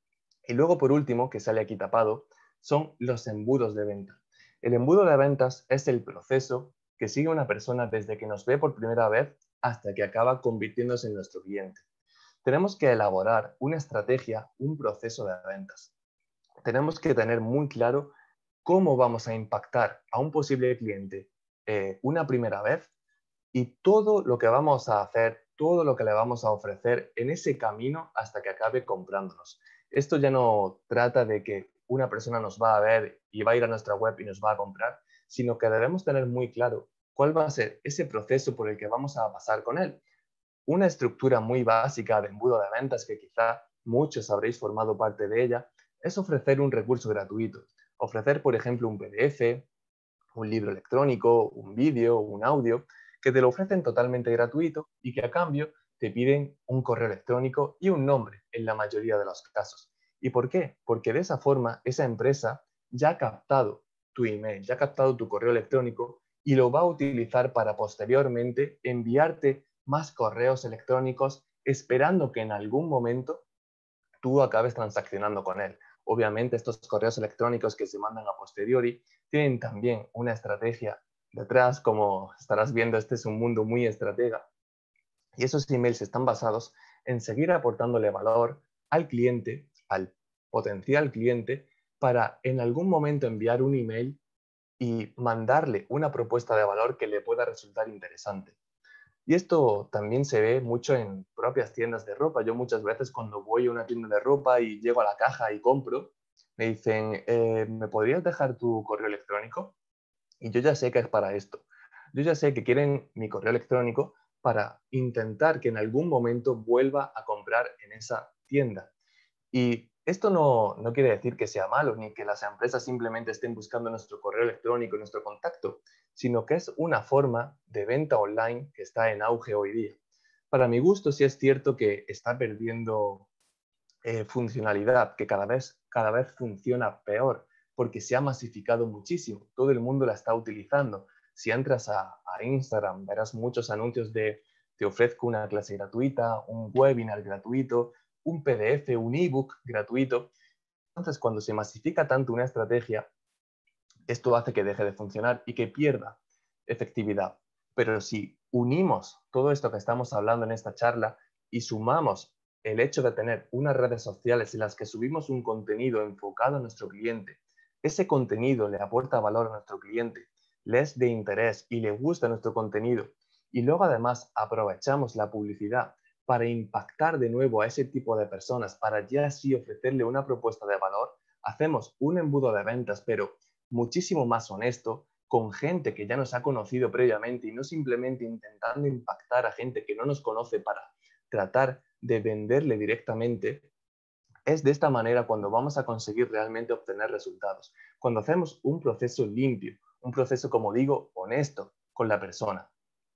Y luego, por último, que sale aquí tapado, son los embudos de venta. El embudo de ventas es el proceso que sigue una persona desde que nos ve por primera vez hasta que acaba convirtiéndose en nuestro cliente. Tenemos que elaborar una estrategia, un proceso de ventas. Tenemos que tener muy claro cómo vamos a impactar a un posible cliente una primera vez y todo lo que vamos a hacer, todo lo que le vamos a ofrecer en ese camino hasta que acabe comprándonos. Esto ya no trata de que una persona nos va a ver y va a ir a nuestra web y nos va a comprar, sino que debemos tener muy claro cuál va a ser ese proceso por el que vamos a pasar con él. Una estructura muy básica de embudo de ventas que quizá muchos habréis formado parte de ella es ofrecer un recurso gratuito. Ofrecer, por ejemplo, un PDF, un libro electrónico, un vídeo, un audio, que te lo ofrecen totalmente gratuito y que a cambio te piden un correo electrónico y un nombre en la mayoría de los casos. ¿Y por qué? Porque de esa forma esa empresa ya ha captado tu email, ya ha captado tu correo electrónico y lo va a utilizar para posteriormente enviarte más correos electrónicos esperando que en algún momento tú acabes transaccionando con él. Obviamente estos correos electrónicos que se mandan a posteriori tienen también una estrategia detrás, como estarás viendo, este es un mundo muy estratega. Y esos emails están basados en seguir aportándole valor al cliente, al potencial cliente, para en algún momento enviar un email y mandarle una propuesta de valor que le pueda resultar interesante. Y esto también se ve mucho en propias tiendas de ropa. Yo muchas veces cuando voy a una tienda de ropa y llego a la caja y compro, me dicen, ¿me podrías dejar tu correo electrónico? Y yo ya sé que es para esto. Yo ya sé que quieren mi correo electrónico para intentar que en algún momento vuelva a comprar en esa tienda. Y esto no quiere decir que sea malo, ni que las empresas simplemente estén buscando nuestro correo electrónico, nuestro contacto, sino que es una forma de venta online que está en auge hoy día. Para mi gusto, sí es cierto que está perdiendo funcionalidad, que cada vez funciona peor, porque se ha masificado muchísimo. Todo el mundo la está utilizando. Si entras a Instagram, verás muchos anuncios de te ofrezco una clase gratuita, un webinar gratuito, un PDF, un ebook gratuito. Entonces, cuando se masifica tanto una estrategia, esto hace que deje de funcionar y que pierda efectividad. Pero si unimos todo esto que estamos hablando en esta charla y sumamos el hecho de tener unas redes sociales en las que subimos un contenido enfocado a nuestro cliente, ese contenido le aporta valor a nuestro cliente, le es de interés y le gusta nuestro contenido, y luego además aprovechamos la publicidad para impactar de nuevo a ese tipo de personas, para ya así ofrecerle una propuesta de valor, hacemos un embudo de ventas, pero muchísimo más honesto, con gente que ya nos ha conocido previamente y no simplemente intentando impactar a gente que no nos conoce para tratar de venderle directamente. Es de esta manera cuando vamos a conseguir realmente obtener resultados. Cuando hacemos un proceso limpio, un proceso, como digo, honesto con la persona.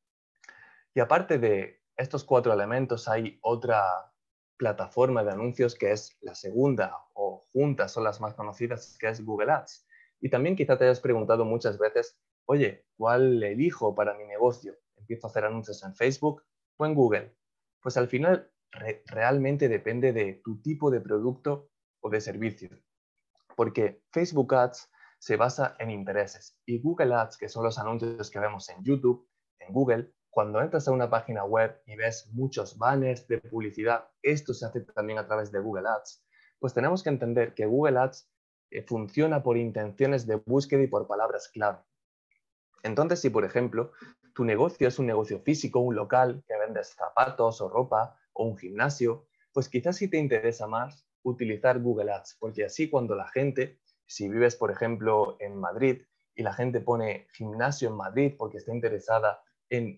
Y aparte de estos cuatro elementos, hay otra plataforma de anuncios que es la segunda, o juntas son las más conocidas, que es Google Ads. Y también quizá te hayas preguntado muchas veces, oye, ¿cuál elijo para mi negocio? ¿Empiezo a hacer anuncios en Facebook o en Google? Pues al final realmente depende de tu tipo de producto o de servicio. Porque Facebook Ads se basa en intereses y Google Ads, que son los anuncios que vemos en YouTube, en Google, cuando entras a una página web y ves muchos banners de publicidad, esto se hace también a través de Google Ads, pues tenemos que entender que Google Ads funciona por intenciones de búsqueda y por palabras clave. Entonces, si por ejemplo tu negocio es un negocio físico, un local que vendes zapatos o ropa o un gimnasio, pues quizás sí te interesa más utilizar Google Ads, porque así cuando la gente, si vives por ejemplo en Madrid y la gente pone gimnasio en Madrid porque está interesada en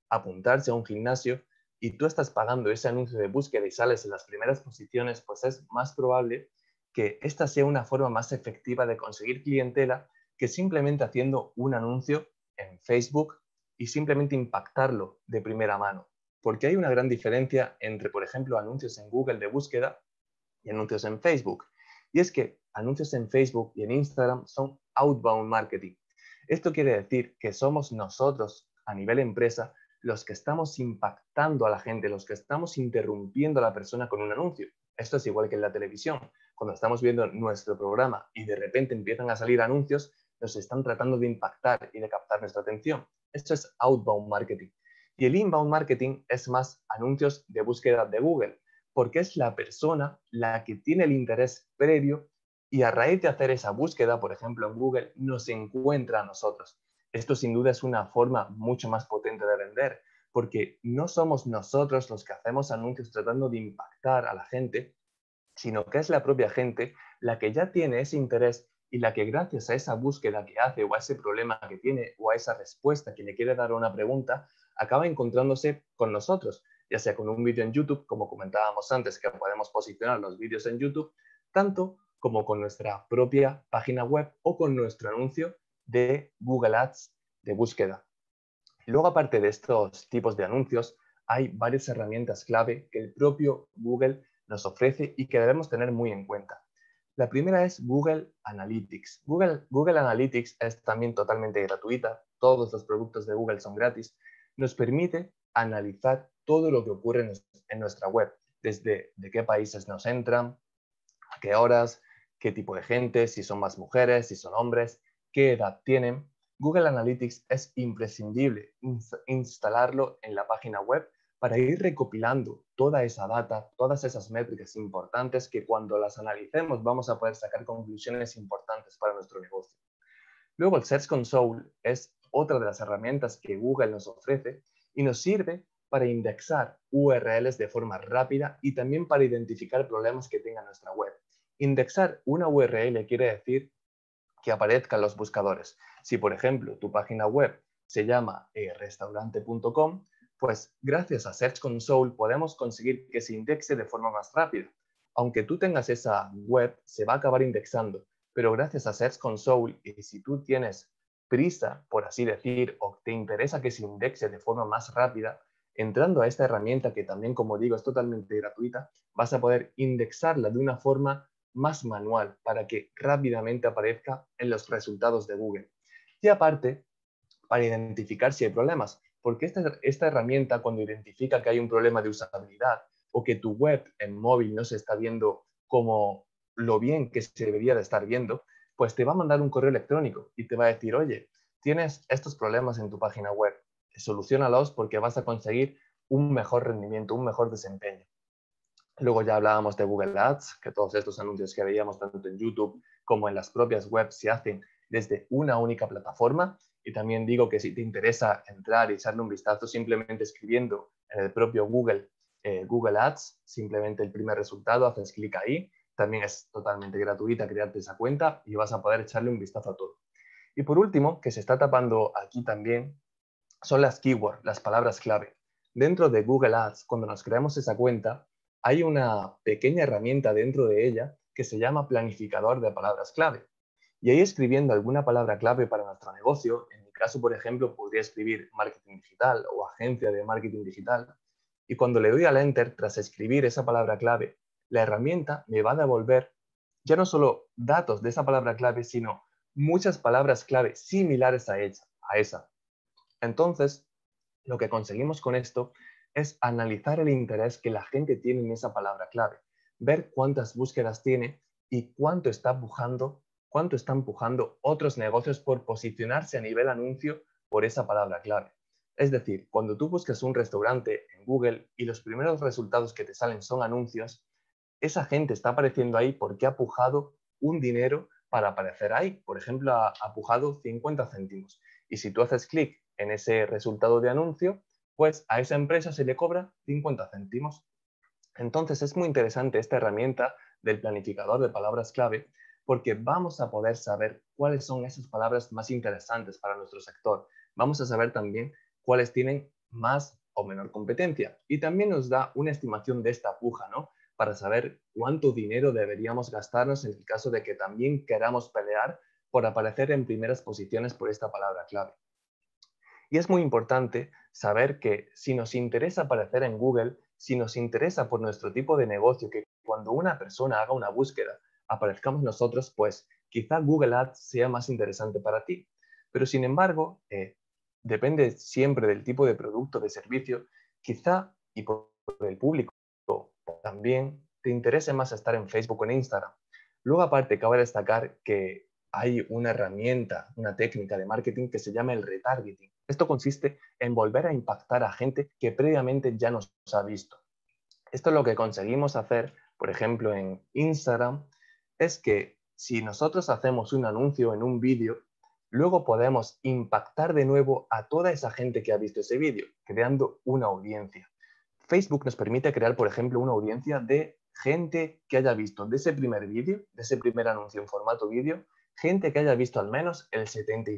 apuntarse a un gimnasio y tú estás pagando ese anuncio de búsqueda y sales en las primeras posiciones, pues es más probable que esta sea una forma más efectiva de conseguir clientela que simplemente haciendo un anuncio en Facebook y simplemente impactarlo de primera mano. Porque hay una gran diferencia entre, por ejemplo, anuncios en Google de búsqueda y anuncios en Facebook. Y es que anuncios en Facebook y en Instagram son outbound marketing. Esto quiere decir que somos nosotros, a nivel empresa, los que estamos impactando a la gente, los que estamos interrumpiendo a la persona con un anuncio. Esto es igual que en la televisión. Cuando estamos viendo nuestro programa y de repente empiezan a salir anuncios, nos están tratando de impactar y de captar nuestra atención. Esto es outbound marketing. Y el inbound marketing es más anuncios de búsqueda de Google, porque es la persona la que tiene el interés previo y a raíz de hacer esa búsqueda, por ejemplo en Google, nos encuentra a nosotros. Esto sin duda es una forma mucho más potente de vender, porque no somos nosotros los que hacemos anuncios tratando de impactar a la gente, sino que es la propia gente la que ya tiene ese interés y la que gracias a esa búsqueda que hace o a ese problema que tiene o a esa respuesta que le quiere dar a una pregunta, acaba encontrándose con nosotros, ya sea con un vídeo en YouTube, como comentábamos antes, que podemos posicionar los vídeos en YouTube, tanto como con nuestra propia página web o con nuestro anuncio de Google Ads de búsqueda. Luego, aparte de estos tipos de anuncios, hay varias herramientas clave que el propio Google nos ofrece y que debemos tener muy en cuenta. La primera es Google Analytics. Google Analytics es también totalmente gratuita, todos los productos de Google son gratis. Nos permite analizar todo lo que ocurre en nuestra web, desde de qué países nos entran, a qué horas, qué tipo de gente, si son más mujeres, si son hombres, qué edad tienen. Google Analytics es imprescindible instalarlo en la página web para ir recopilando toda esa data, todas esas métricas importantes que cuando las analicemos vamos a poder sacar conclusiones importantes para nuestro negocio. Luego el Search Console es otra de las herramientas que Google nos ofrece y nos sirve para indexar URLs de forma rápida y también para identificar problemas que tenga nuestra web. Indexar una URL quiere decir que aparezcan los buscadores. Si, por ejemplo, tu página web se llama restaurante.com, pues gracias a Search Console podemos conseguir que se indexe de forma más rápida. Aunque tú tengas esa web, se va a acabar indexando, pero gracias a Search Console, y si tú tienes prisa, por así decir, o te interesa que se indexe de forma más rápida, entrando a esta herramienta que también, como digo, es totalmente gratuita, vas a poder indexarla de una forma más manual para que rápidamente aparezca en los resultados de Google. Y aparte, para identificar si hay problemas, porque esta herramienta cuando identifica que hay un problema de usabilidad o que tu web en móvil no se está viendo como lo bien que se debería de estar viendo, pues te va a mandar un correo electrónico y te va a decir, oye, tienes estos problemas en tu página web, soluciónalos porque vas a conseguir un mejor rendimiento, un mejor desempeño. Luego ya hablábamos de Google Ads, que todos estos anuncios que veíamos tanto en YouTube como en las propias webs se hacen desde una única plataforma. Y también digo que si te interesa entrar y echarle un vistazo simplemente escribiendo en el propio Google, Google Ads, simplemente el primer resultado, haces clic ahí. También es totalmente gratuita crearte esa cuenta y vas a poder echarle un vistazo a todo. Y por último, que se está tapando aquí también, son las keywords, las palabras clave. Dentro de Google Ads, cuando nos creamos esa cuenta, hay una pequeña herramienta dentro de ella que se llama planificador de palabras clave. Y ahí escribiendo alguna palabra clave para nuestro negocio, en mi caso, por ejemplo, podría escribir marketing digital o agencia de marketing digital, y cuando le doy al enter tras escribir esa palabra clave, la herramienta me va a devolver ya no solo datos de esa palabra clave, sino muchas palabras clave similares a esa. Entonces, lo que conseguimos con esto es analizar el interés que la gente tiene en esa palabra clave, ver cuántas búsquedas tiene y cuánto está empujando otros negocios por posicionarse a nivel anuncio por esa palabra clave. Es decir, cuando tú buscas un restaurante en Google y los primeros resultados que te salen son anuncios, esa gente está apareciendo ahí porque ha pujado un dinero para aparecer ahí. Por ejemplo, ha pujado 50 céntimos. Y si tú haces clic en ese resultado de anuncio, pues a esa empresa se le cobra 50 céntimos. Entonces es muy interesante esta herramienta del planificador de palabras clave porque vamos a poder saber cuáles son esas palabras más interesantes para nuestro sector. Vamos a saber también cuáles tienen más o menor competencia. Y también nos da una estimación de esta puja, ¿no? Para saber cuánto dinero deberíamos gastarnos en el caso de que también queramos pelear por aparecer en primeras posiciones por esta palabra clave. Y es muy importante saber que si nos interesa aparecer en Google, si nos interesa por nuestro tipo de negocio, que cuando una persona haga una búsqueda aparezcamos nosotros, pues quizá Google Ads sea más interesante para ti. Pero sin embargo, depende siempre del tipo de producto, de servicio, quizá y por el público también te interese más estar en Facebook o en Instagram. Luego, aparte, cabe destacar que hay una herramienta, una técnica de marketing que se llama el retargeting. Esto consiste en volver a impactar a gente que previamente ya nos ha visto. Esto es lo que conseguimos hacer, por ejemplo, en Instagram, es que si nosotros hacemos un anuncio en un vídeo, luego podemos impactar de nuevo a toda esa gente que ha visto ese vídeo, creando una audiencia. Facebook nos permite crear, por ejemplo, una audiencia de gente que haya visto de ese primer vídeo, de ese primer anuncio en formato vídeo, gente que haya visto al menos el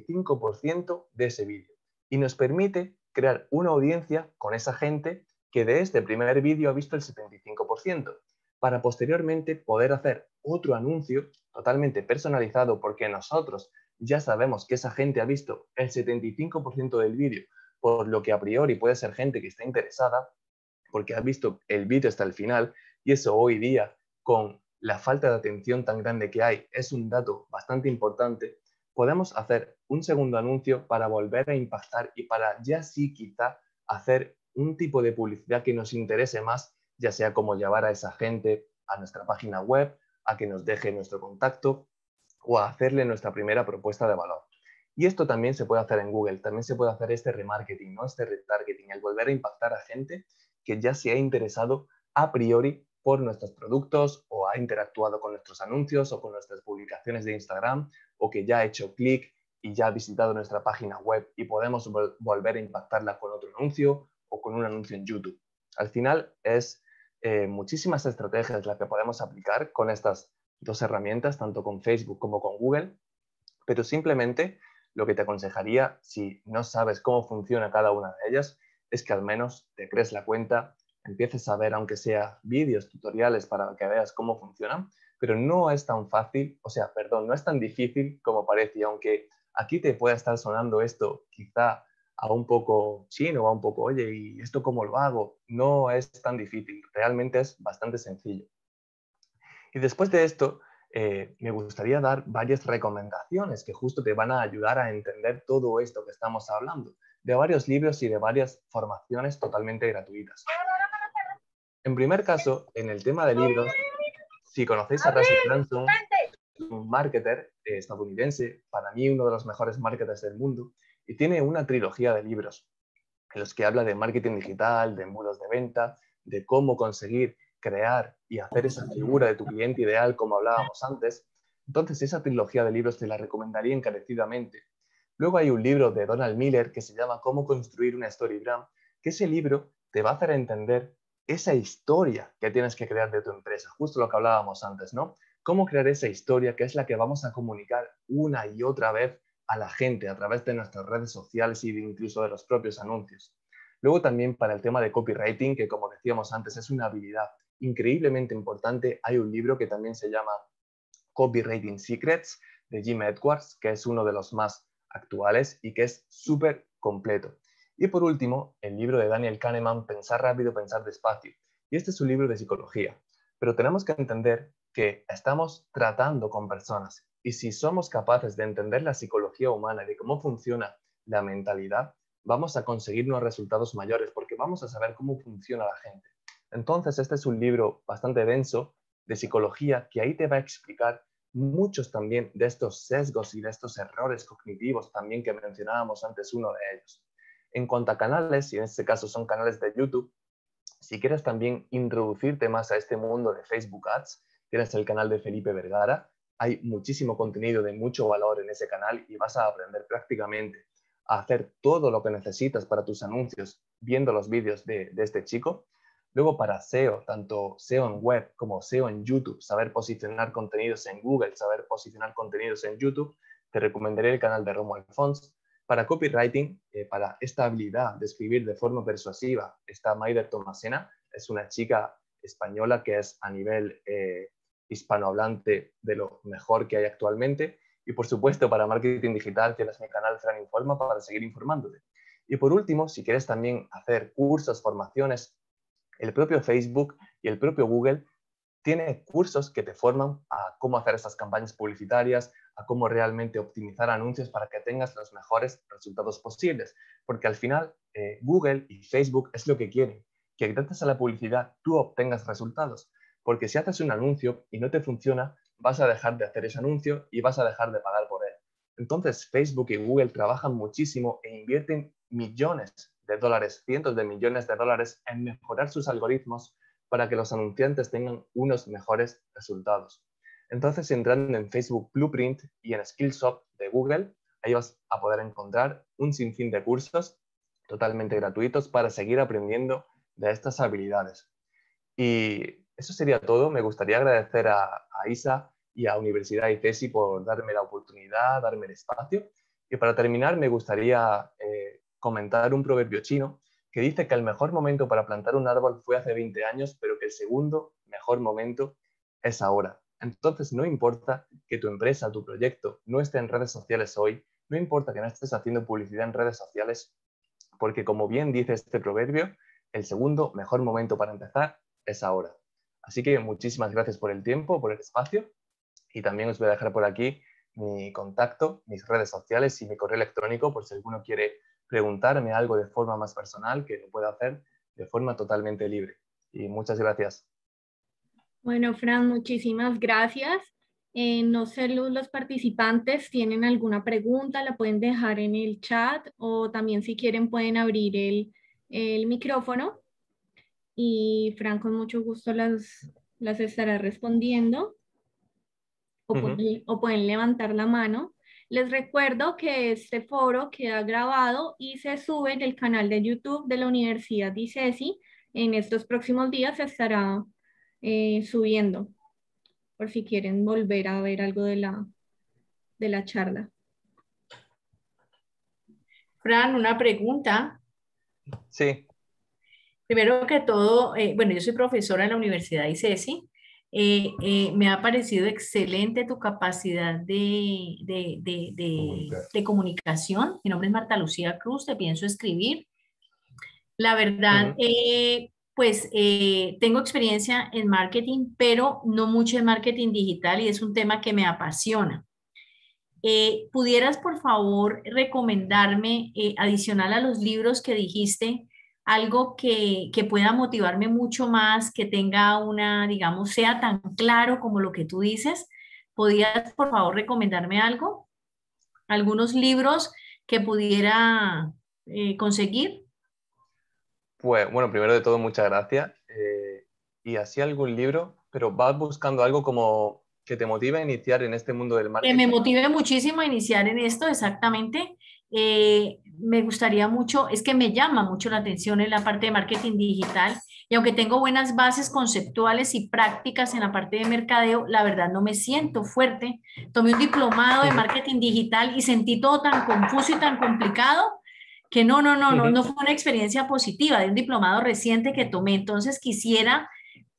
75% de ese vídeo. Y nos permite crear una audiencia con esa gente que de este primer vídeo ha visto el 75%, para posteriormente poder hacer otro anuncio totalmente personalizado porque nosotros ya sabemos que esa gente ha visto el 75% del vídeo, por lo que a priori puede ser gente que está interesada porque ha visto el vídeo hasta el final, y eso hoy día, con la falta de atención tan grande que hay, es un dato bastante importante. Podemos hacer un segundo anuncio para volver a impactar y para ya sí quizá hacer un tipo de publicidad que nos interese más, ya sea como llevar a esa gente a nuestra página web, a que nos deje nuestro contacto o a hacerle nuestra primera propuesta de valor. Y esto también se puede hacer en Google, también se puede hacer este remarketing, ¿no? Este retargeting, el volver a impactar a gente que ya se ha interesado a priori por nuestros productos o ha interactuado con nuestros anuncios o con nuestras publicaciones de Instagram o que ya ha hecho clic y ya ha visitado nuestra página web y podemos volver a impactarla con otro anuncio o con un anuncio en YouTube. Al final es muchísimas estrategias las que podemos aplicar con estas dos herramientas, tanto con Facebook como con Google, pero simplemente lo que te aconsejaría, si no sabes cómo funciona cada una de ellas, es que al menos te crees la cuenta, empieces a ver, aunque sea vídeos, tutoriales para que veas cómo funcionan, pero no es tan fácil, o sea, perdón, no es tan difícil como parece, y aunque aquí te pueda estar sonando esto quizá a un poco chino o a un poco, oye, ¿y esto cómo lo hago? No es tan difícil, realmente es bastante sencillo. Y después de esto, me gustaría dar varias recomendaciones que justo te van a ayudar a entender todo esto que estamos hablando, de varios libros y de varias formaciones totalmente gratuitas. En primer caso, en el tema de libros, si conocéis a Russell Brunson, un marketer estadounidense, para mí uno de los mejores marketers del mundo, y tiene una trilogía de libros en los que habla de marketing digital, de embudos de venta, de cómo conseguir crear y hacer esa figura de tu cliente ideal como hablábamos antes. Entonces, esa trilogía de libros te la recomendaría encarecidamente. Luego hay un libro de Donald Miller que se llama Cómo construir una story brand, que ese libro te va a hacer entender esa historia que tienes que crear de tu empresa, justo lo que hablábamos antes, ¿no? Cómo crear esa historia que es la que vamos a comunicar una y otra vez a la gente a través de nuestras redes sociales y incluso de los propios anuncios. Luego también para el tema de copywriting, que como decíamos antes es una habilidad increíblemente importante, hay un libro que también se llama Copywriting Secrets de Jim Edwards, que es uno de los más actuales y que es súper completo. Y por último, el libro de Daniel Kahneman, Pensar rápido, pensar despacio. Y este es un libro de psicología, pero tenemos que entender que estamos tratando con personas y si somos capaces de entender la psicología humana y de cómo funciona la mentalidad, vamos a conseguir unos resultados mayores porque vamos a saber cómo funciona la gente. Entonces, este es un libro bastante denso de psicología que ahí te va a explicar muchos también de estos sesgos y de estos errores cognitivos también que mencionábamos antes, uno de ellos. En cuanto a canales, y en este caso son canales de YouTube, si quieres también introducirte más a este mundo de Facebook Ads, tienes el canal de Felipe Vergara, hay muchísimo contenido de mucho valor en ese canal y vas a aprender prácticamente a hacer todo lo que necesitas para tus anuncios viendo los vídeos de este chico. Luego para SEO, tanto SEO en web como SEO en YouTube, saber posicionar contenidos en Google, saber posicionar contenidos en YouTube, te recomendaré el canal de Romuald Fons. Para copywriting, para esta habilidad de escribir de forma persuasiva, está Maider Tomasena, es una chica española que es a nivel hispanohablante de lo mejor que hay actualmente. Y por supuesto, para marketing digital tienes mi canal Fran Informa para seguir informándote. Y por último, si quieres también hacer cursos, formaciones, el propio Facebook y el propio Google tiene cursos que te forman a cómo hacer estas campañas publicitarias, a cómo realmente optimizar anuncios para que tengas los mejores resultados posibles. Porque al final, Google y Facebook es lo que quieren, que gracias a la publicidad tú obtengas resultados. Porque si haces un anuncio y no te funciona, vas a dejar de hacer ese anuncio y vas a dejar de pagar por él. Entonces, Facebook y Google trabajan muchísimo e invierten millones de dólares, cientos de millones de dólares en mejorar sus algoritmos para que los anunciantes tengan unos mejores resultados. Entonces, entrando en Facebook Blueprint y en Skillshop de Google, ahí vas a poder encontrar un sinfín de cursos totalmente gratuitos para seguir aprendiendo de estas habilidades. Y eso sería todo. Me gustaría agradecer a Isa y a Universidad ICESI por darme la oportunidad, darme el espacio. Y para terminar, me gustaría comentar un proverbio chino que dice que el mejor momento para plantar un árbol fue hace 20 años, pero que el segundo mejor momento es ahora. Entonces, no importa que tu empresa, tu proyecto no esté en redes sociales hoy, no importa que no estés haciendo publicidad en redes sociales, porque como bien dice este proverbio, el segundo mejor momento para empezar es ahora. Así que muchísimas gracias por el tiempo, por el espacio, y también os voy a dejar por aquí mi contacto, mis redes sociales y mi correo electrónico por si alguno quiere preguntarme algo de forma más personal, que lo pueda hacer de forma totalmente libre. Y muchas gracias. Bueno, Fran, muchísimas gracias. No sé, los participantes tienen alguna pregunta, la pueden dejar en el chat o también si quieren pueden abrir el micrófono y Fran con mucho gusto las estará respondiendo o pueden levantar la mano. Les recuerdo que este foro queda grabado y se sube en el canal de YouTube de la Universidad de ICESI. En estos próximos días se estará subiendo, por si quieren volver a ver algo de la charla. Fran, una pregunta. Sí. Primero que todo, bueno, yo soy profesora en la Universidad de ICESI. Me ha parecido excelente tu capacidad de comunicación. Mi nombre es Marta Lucía Cruz, te pienso escribir. La verdad, pues tengo experiencia en marketing, pero no mucho en marketing digital y es un tema que me apasiona. ¿Pudieras, por favor, recomendarme, adicional a los libros que dijiste, algo que pueda motivarme mucho más, que tenga una, digamos, sea tan claro como lo que tú dices? ¿Podrías, por favor, recomendarme algo? ¿Algunos libros que pudiera conseguir? Pues bueno, primero de todo, muchas gracias. Y así algún libro, pero vas buscando algo como que te motive a iniciar en este mundo del Que me marketing. motive muchísimo a iniciar en esto, exactamente. Me gustaría mucho, es que me llama mucho la atención en la parte de marketing digital y aunque tengo buenas bases conceptuales y prácticas en la parte de mercadeo, la verdad no me siento fuerte. Tomé un diplomado de marketing digital y sentí todo tan confuso y tan complicado que no fue una experiencia positiva de un diplomado reciente que tomé. Entonces quisiera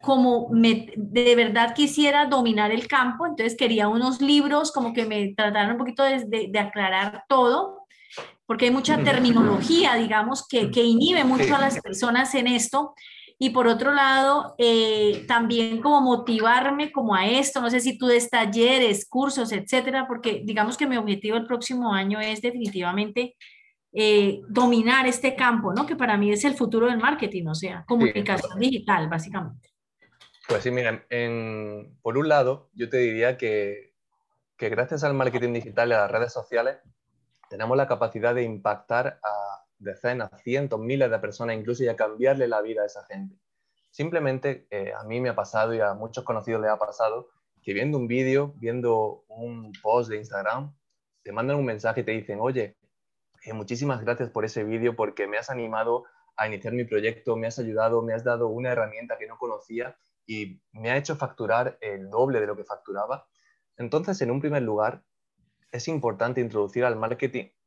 de verdad quisiera dominar el campo, entonces quería unos libros como que me trataran un poquito de aclarar todo, porque hay mucha terminología, digamos, que inhibe mucho a las personas en esto. Y por otro lado, también como motivarme como a esto, no sé si tú des talleres, cursos, etcétera, porque digamos que mi objetivo el próximo año es definitivamente dominar este campo, ¿no? Que para mí es el futuro del marketing, o sea, comunicación digital, básicamente. Pues sí, mira, por un lado, yo te diría que gracias al marketing digital y a las redes sociales tenemos la capacidad de impactar a decenas, cientos, miles de personas incluso y a cambiarle la vida a esa gente. Simplemente a mí me ha pasado y a muchos conocidos les ha pasado que viendo un vídeo, viendo un post de Instagram, te mandan un mensaje y te dicen, oye, muchísimas gracias por ese vídeo porque me has animado a iniciar mi proyecto, me has ayudado, me has dado una herramienta que no conocía y me ha hecho facturar el doble de lo que facturaba. Entonces, en un primer lugar, es importante introducir al marketing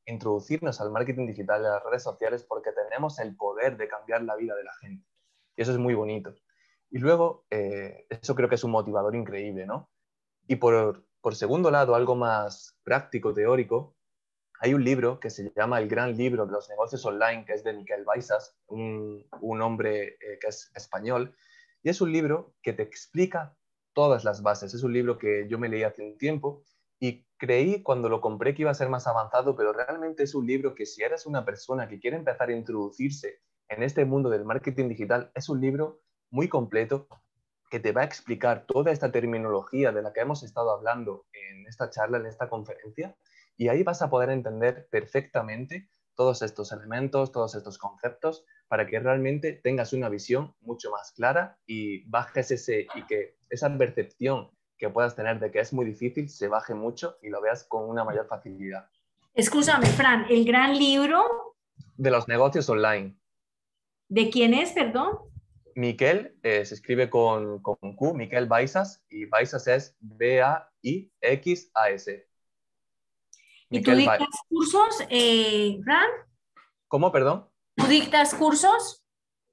introducirnos al marketing digital y a las redes sociales porque tenemos el poder de cambiar la vida de la gente. Y eso es muy bonito. Y luego, eso creo que es un motivador increíble, ¿no? Y por segundo lado, algo más práctico, teórico, hay un libro que se llama El Gran Libro de los Negocios Online, que es de Miquel Baisas, un hombre que es español, y es un libro que te explica todas las bases. Es un libro que yo me leí hace un tiempo y creí cuando lo compré que iba a ser más avanzado, pero realmente es un libro que si eres una persona que quiere empezar a introducirse en este mundo del marketing digital, es un libro muy completo que te va a explicar toda esta terminología de la que hemos estado hablando en esta charla, en esta conferencia, y ahí vas a poder entender perfectamente todos estos elementos, todos estos conceptos, para que realmente tengas una visión mucho más clara y bajes y que esa percepción que puedas tener de que es muy difícil se baje mucho y lo veas con una mayor facilidad. Escúchame, Fran, el gran libro, De los negocios online. ¿de quién es, perdón? Miquel se escribe con Q, Miquel Baisas, y Baisas es Baixas. ¿Y tú Miquel dictas cursos, Fran? ¿Cómo, perdón? ¿Tú dictas cursos?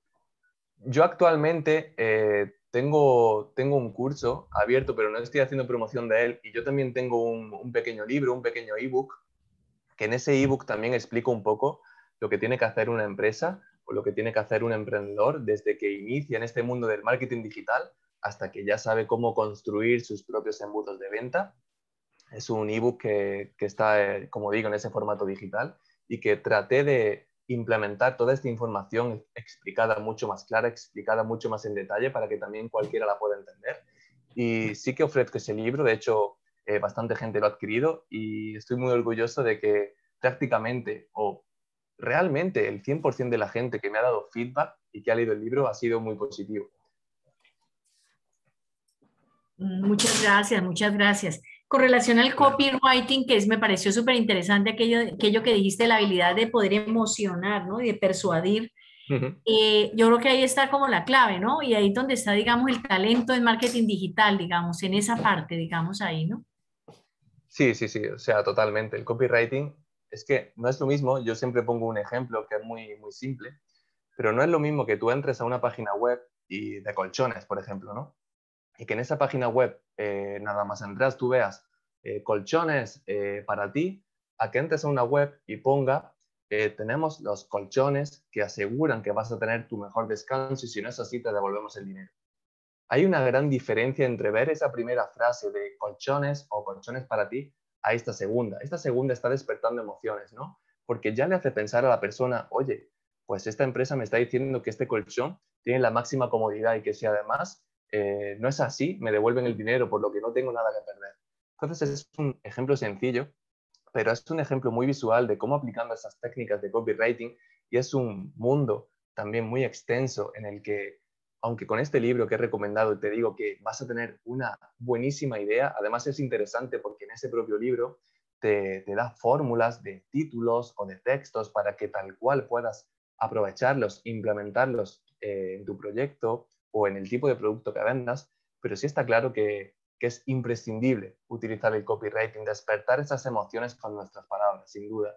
Yo actualmente tengo un curso abierto, pero no estoy haciendo promoción de él, y yo también tengo un pequeño libro, un pequeño ebook, que en ese ebook también explico un poco lo que tiene que hacer una empresa o lo que tiene que hacer un emprendedor desde que inicia en este mundo del marketing digital hasta que ya sabe cómo construir sus propios embudos de venta. Es un ebook que está, como digo, en ese formato digital y que traté de implementar toda esta información explicada mucho más clara, explicada mucho más en detalle para que también cualquiera la pueda entender. Y sí que ofrezco ese libro, de hecho, bastante gente lo ha adquirido y estoy muy orgulloso de que prácticamente o realmente el 100% de la gente que me ha dado feedback y que ha leído el libro ha sido muy positivo. Muchas gracias, muchas gracias. Con relación al copywriting, me pareció súper interesante aquello que dijiste, la habilidad de poder emocionar, ¿no? Y de persuadir. Yo creo que ahí está como la clave, ¿no? Y ahí es donde está, digamos, el talento en marketing digital, digamos, en esa parte, digamos, ahí, ¿no? Sí, sí, sí, o sea, totalmente. El copywriting es que no es lo mismo, yo siempre pongo un ejemplo que es muy, muy simple, pero no es lo mismo que tú entres a una página web y de colchones, por ejemplo, ¿no? Y que en esa página web, nada más entras, tú veas colchones para ti, a que entres a una web y ponga, tenemos los colchones que aseguran que vas a tener tu mejor descanso y si no es así, te devolvemos el dinero. Hay una gran diferencia entre ver esa primera frase de colchones o colchones para ti a esta segunda. Esta segunda está despertando emociones, ¿no? Porque ya le hace pensar a la persona, oye, pues esta empresa me está diciendo que este colchón tiene la máxima comodidad y que si además no es así, me devuelven el dinero, por lo que no tengo nada que perder. Entonces es un ejemplo sencillo, pero es un ejemplo muy visual de cómo aplicando esas técnicas de copywriting, y es un mundo también muy extenso en el que, aunque con este libro que he recomendado te digo que vas a tener una buenísima idea, además es interesante porque en ese propio libro te da fórmulas de títulos o de textos para que tal cual puedas aprovecharlos, implementarlos en tu proyecto o en el tipo de producto que vendas, pero sí está claro que es imprescindible utilizar el copywriting, despertar esas emociones con nuestras palabras, sin duda.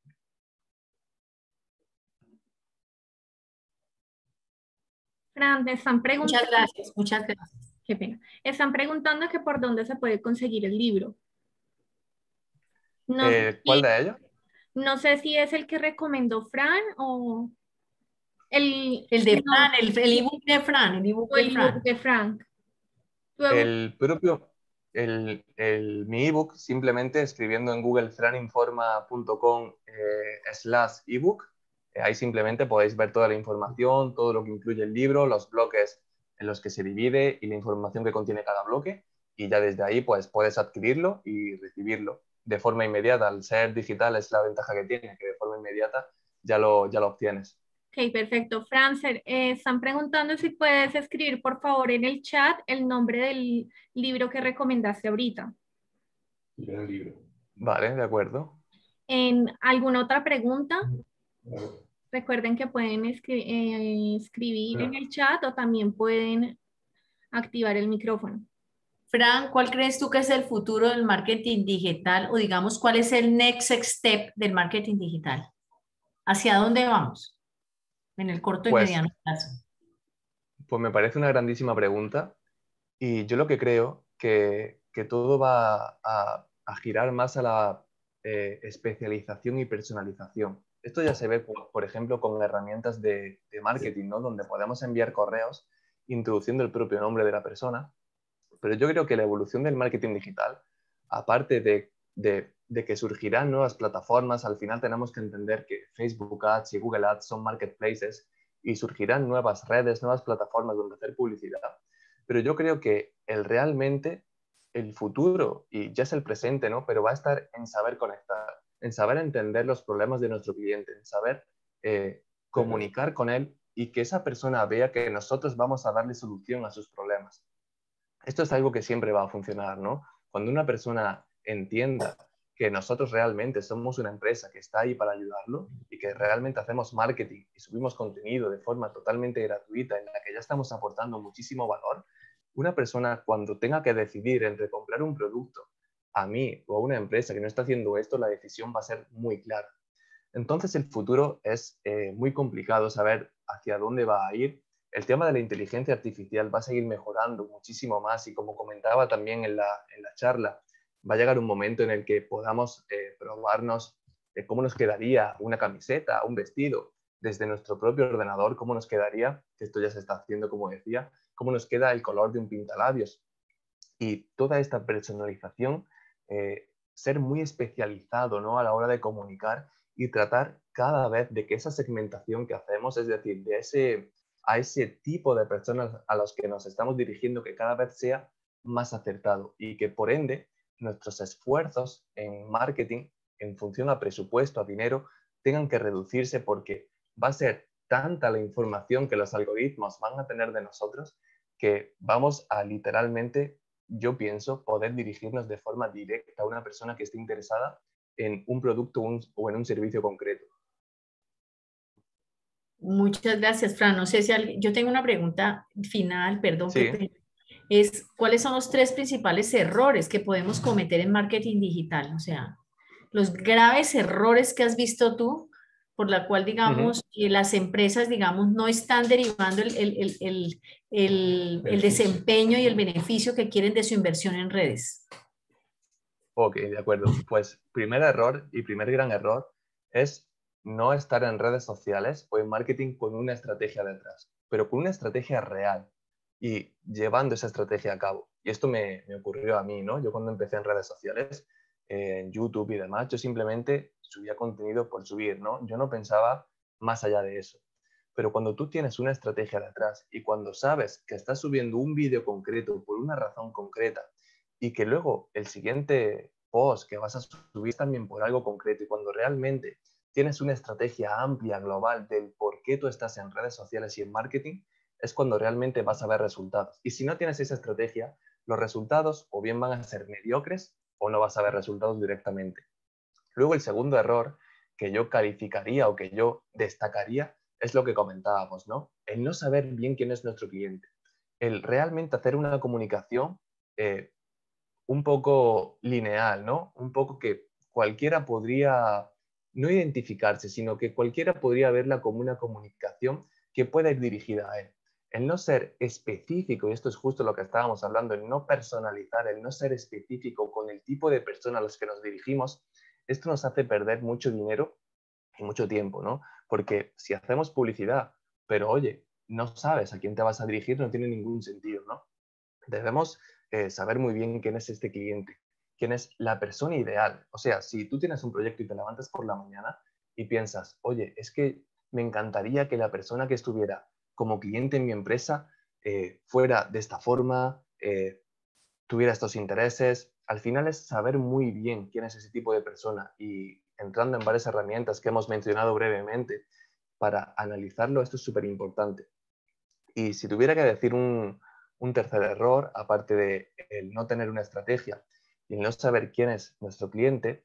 Fran, me están preguntando, Muchas gracias, muchas gracias. qué pena, están preguntando que por dónde se puede conseguir el libro. No sé ¿Cuál si, de ellos? no sé si es el que recomendó Fran o El de no, Fran, el ebook de Fran, el ebook o de el ebook Fran. de Frank. Luego, El propio, mi ebook, simplemente escribiendo en Google franinforma.com /ebook, ahí simplemente podéis ver toda la información, todo lo que incluye el libro, los bloques en los que se divide y la información que contiene cada bloque, y ya desde ahí pues puedes adquirirlo y recibirlo de forma inmediata. Al ser digital es la ventaja que tiene, que de forma inmediata ya lo obtienes. ok, perfecto. Francer, están preguntando si puedes escribir por favor en el chat el nombre del libro que recomendaste ahorita. Gran libro. Vale, de acuerdo. ¿En alguna otra pregunta? Recuerden que pueden escribir en el chat o también pueden activar el micrófono. Fran, ¿cuál crees tú que es el futuro del marketing digital o digamos cuál es el next step del marketing digital? ¿Hacia dónde vamos en el corto y Pues, mediano plazo? pues me parece una grandísima pregunta y yo lo que creo que todo va a girar más a la especialización y personalización. Esto ya se ve, por ejemplo, con herramientas de marketing, ¿no? Donde podemos enviar correos introduciendo el propio nombre de la persona. Pero yo creo que la evolución del marketing digital, aparte de que surgirán nuevas plataformas, al final tenemos que entender que Facebook Ads y Google Ads son marketplaces y surgirán nuevas redes, nuevas plataformas donde hacer publicidad. Pero yo creo que realmente el futuro, y ya es el presente, ¿no? Pero va a estar en saber conectar, en saber entender los problemas de nuestro cliente, en saber comunicar con él y que esa persona vea que nosotros vamos a darle solución a sus problemas. Esto es algo que siempre va a funcionar, ¿no? Cuando una persona entienda que nosotros realmente somos una empresa que está ahí para ayudarlo y que realmente hacemos marketing y subimos contenido de forma totalmente gratuita en la que ya estamos aportando muchísimo valor, una persona cuando tenga que decidir entre comprar un producto a mí o a una empresa que no está haciendo esto, la decisión va a ser muy clara. Entonces el futuro es muy complicado saber hacia dónde va a ir. El tema de la inteligencia artificial va a seguir mejorando muchísimo más y como comentaba también en la charla, va a llegar un momento en el que podamos probarnos cómo nos quedaría una camiseta, un vestido, desde nuestro propio ordenador, cómo nos quedaría, que esto ya se está haciendo como decía, cómo nos queda el color de un pintalabios. Y toda esta personalización, ser muy especializado, ¿no? A la hora de comunicar y tratar cada vez de que esa segmentación que hacemos, es decir, a ese tipo de personas a los que nos estamos dirigiendo, que cada vez sea más acertado y que por ende nuestros esfuerzos en marketing, en función a presupuesto, a dinero, tengan que reducirse porque va a ser tanta la información que los algoritmos van a tener de nosotros que vamos a literalmente, yo pienso, poder dirigirnos de forma directa a una persona que esté interesada en un producto o en un servicio concreto. Muchas gracias, Fran. No sé si yo tengo una pregunta final, perdón, Sí, es ¿cuáles son los tres principales errores que podemos cometer en marketing digital? O sea, los graves errores que has visto tú, por la cual, uh-huh. digamos, las empresas, digamos, no están derivando el desempeño y el beneficio que quieren de su inversión en redes. Ok, de acuerdo. Pues primer error y primer gran error es no estar en redes sociales o en marketing con una estrategia detrás, pero con una estrategia real y llevando esa estrategia a cabo. Y esto me ocurrió a mí, ¿no? Yo cuando empecé en redes sociales, en YouTube y demás, yo simplemente subía contenido por subir, ¿no? Yo no pensaba más allá de eso. Pero cuando tú tienes una estrategia detrás y cuando sabes que estás subiendo un vídeo concreto por una razón concreta y que luego el siguiente post que vas a subir también por algo concreto y cuando realmente tienes una estrategia amplia, global del por qué tú estás en redes sociales y en marketing, es cuando realmente vas a ver resultados. Y si no tienes esa estrategia, los resultados o bien van a ser mediocres o no vas a ver resultados directamente. Luego el segundo error que yo calificaría o que yo destacaría es lo que comentábamos, ¿no? El no saber bien quién es nuestro cliente. El realmente hacer una comunicación un poco lineal, ¿no? Un poco que cualquiera podría no identificarse, sino que cualquiera podría verla como una comunicación que pueda ir dirigida a él. El no ser específico, y esto es justo lo que estábamos hablando, el no personalizar, el no ser específico con el tipo de persona a los que nos dirigimos, esto nos hace perder mucho dinero y mucho tiempo, ¿no? Porque si hacemos publicidad, pero oye, no sabes a quién te vas a dirigir, no tiene ningún sentido, ¿no? Debemos saber muy bien quién es este cliente, quién es la persona ideal. O sea, si tú tienes un proyecto y te levantas por la mañana y piensas, oye, es que me encantaría que la persona que estuviera como cliente en mi empresa fuera de esta forma, tuviera estos intereses. Al final es saber muy bien quién es ese tipo de persona y entrando en varias herramientas que hemos mencionado brevemente para analizarlo, esto es súper importante. Y si tuviera que decir un tercer error, aparte de el no tener una estrategia y el no saber quién es nuestro cliente,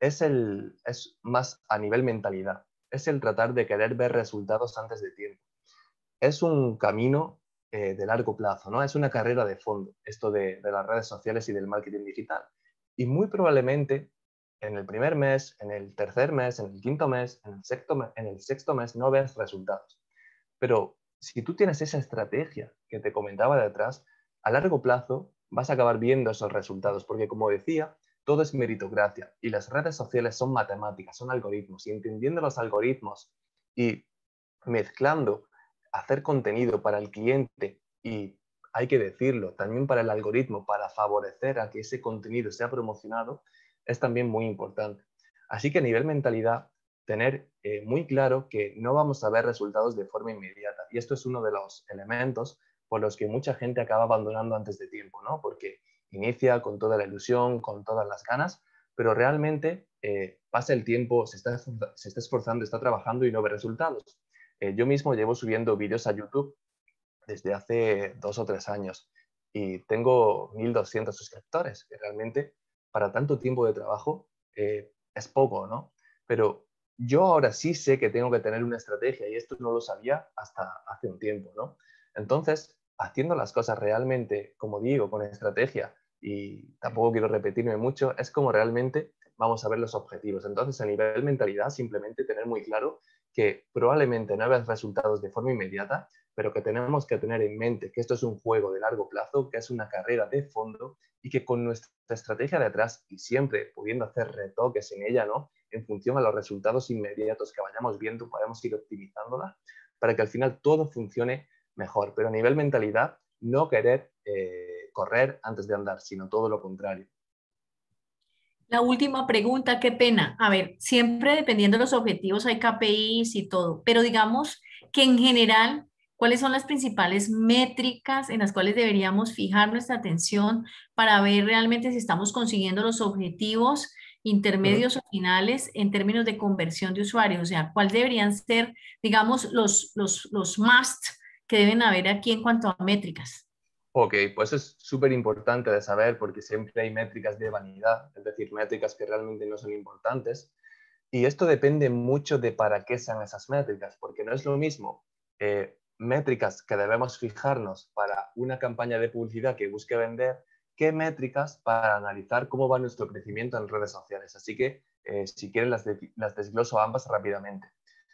es más a nivel mentalidad. Es el tratar de querer ver resultados antes de tiempo. Es un camino de largo plazo, ¿no? Es una carrera de fondo, esto de las redes sociales y del marketing digital. Y muy probablemente en el primer mes, en el tercer mes, en el quinto mes, en el sexto mes no veas resultados. Pero si tú tienes esa estrategia que te comentaba detrás, a largo plazo vas a acabar viendo esos resultados, porque como decía, todo es meritocracia y las redes sociales son matemáticas, son algoritmos, y entendiendo los algoritmos y mezclando hacer contenido para el cliente y, hay que decirlo, también para el algoritmo, para favorecer a que ese contenido sea promocionado, es también muy importante. Así que a nivel mentalidad, tener muy claro que no vamos a ver resultados de forma inmediata. Y esto es uno de los elementos por los que mucha gente acaba abandonando antes de tiempo, ¿no? Porque inicia con toda la ilusión, con todas las ganas, pero realmente pasa el tiempo, se está esforzando, está trabajando y no ve resultados. Yo mismo llevo subiendo vídeos a YouTube desde hace 2 o 3 años y tengo 1.200 suscriptores, que realmente para tanto tiempo de trabajo es poco, ¿no? Pero yo ahora sí sé que tengo que tener una estrategia y esto no lo sabía hasta hace un tiempo, ¿no? Entonces, haciendo las cosas realmente, como digo, con estrategia, y tampoco quiero repetirme mucho, es como realmente vamos a ver los objetivos. Entonces, a nivel mentalidad, simplemente tener muy claro que probablemente no veas resultados de forma inmediata, pero que tenemos que tener en mente que esto es un juego de largo plazo, que es una carrera de fondo y que con nuestra estrategia detrás y siempre pudiendo hacer retoques en ella, ¿no? En función a los resultados inmediatos que vayamos viendo, podemos ir optimizándola para que al final todo funcione mejor. Pero a nivel mentalidad, no querer correr antes de andar, sino todo lo contrario. La última pregunta, qué pena. A ver, siempre dependiendo de los objetivos hay KPIs y todo, pero digamos que en general, ¿cuáles son las principales métricas en las cuales deberíamos fijar nuestra atención para ver realmente si estamos consiguiendo los objetivos intermedios o finales en términos de conversión de usuarios? O sea, ¿cuáles deberían ser, digamos, los must que deben haber aquí en cuanto a métricas? Ok, pues es súper importante de saber porque siempre hay métricas de vanidad, es decir, métricas que realmente no son importantes. Y esto depende mucho de para qué sean esas métricas, porque no es lo mismo métricas que debemos fijarnos para una campaña de publicidad que busque vender, que métricas para analizar cómo va nuestro crecimiento en redes sociales. Así que, si quieren, las desgloso ambas rápidamente.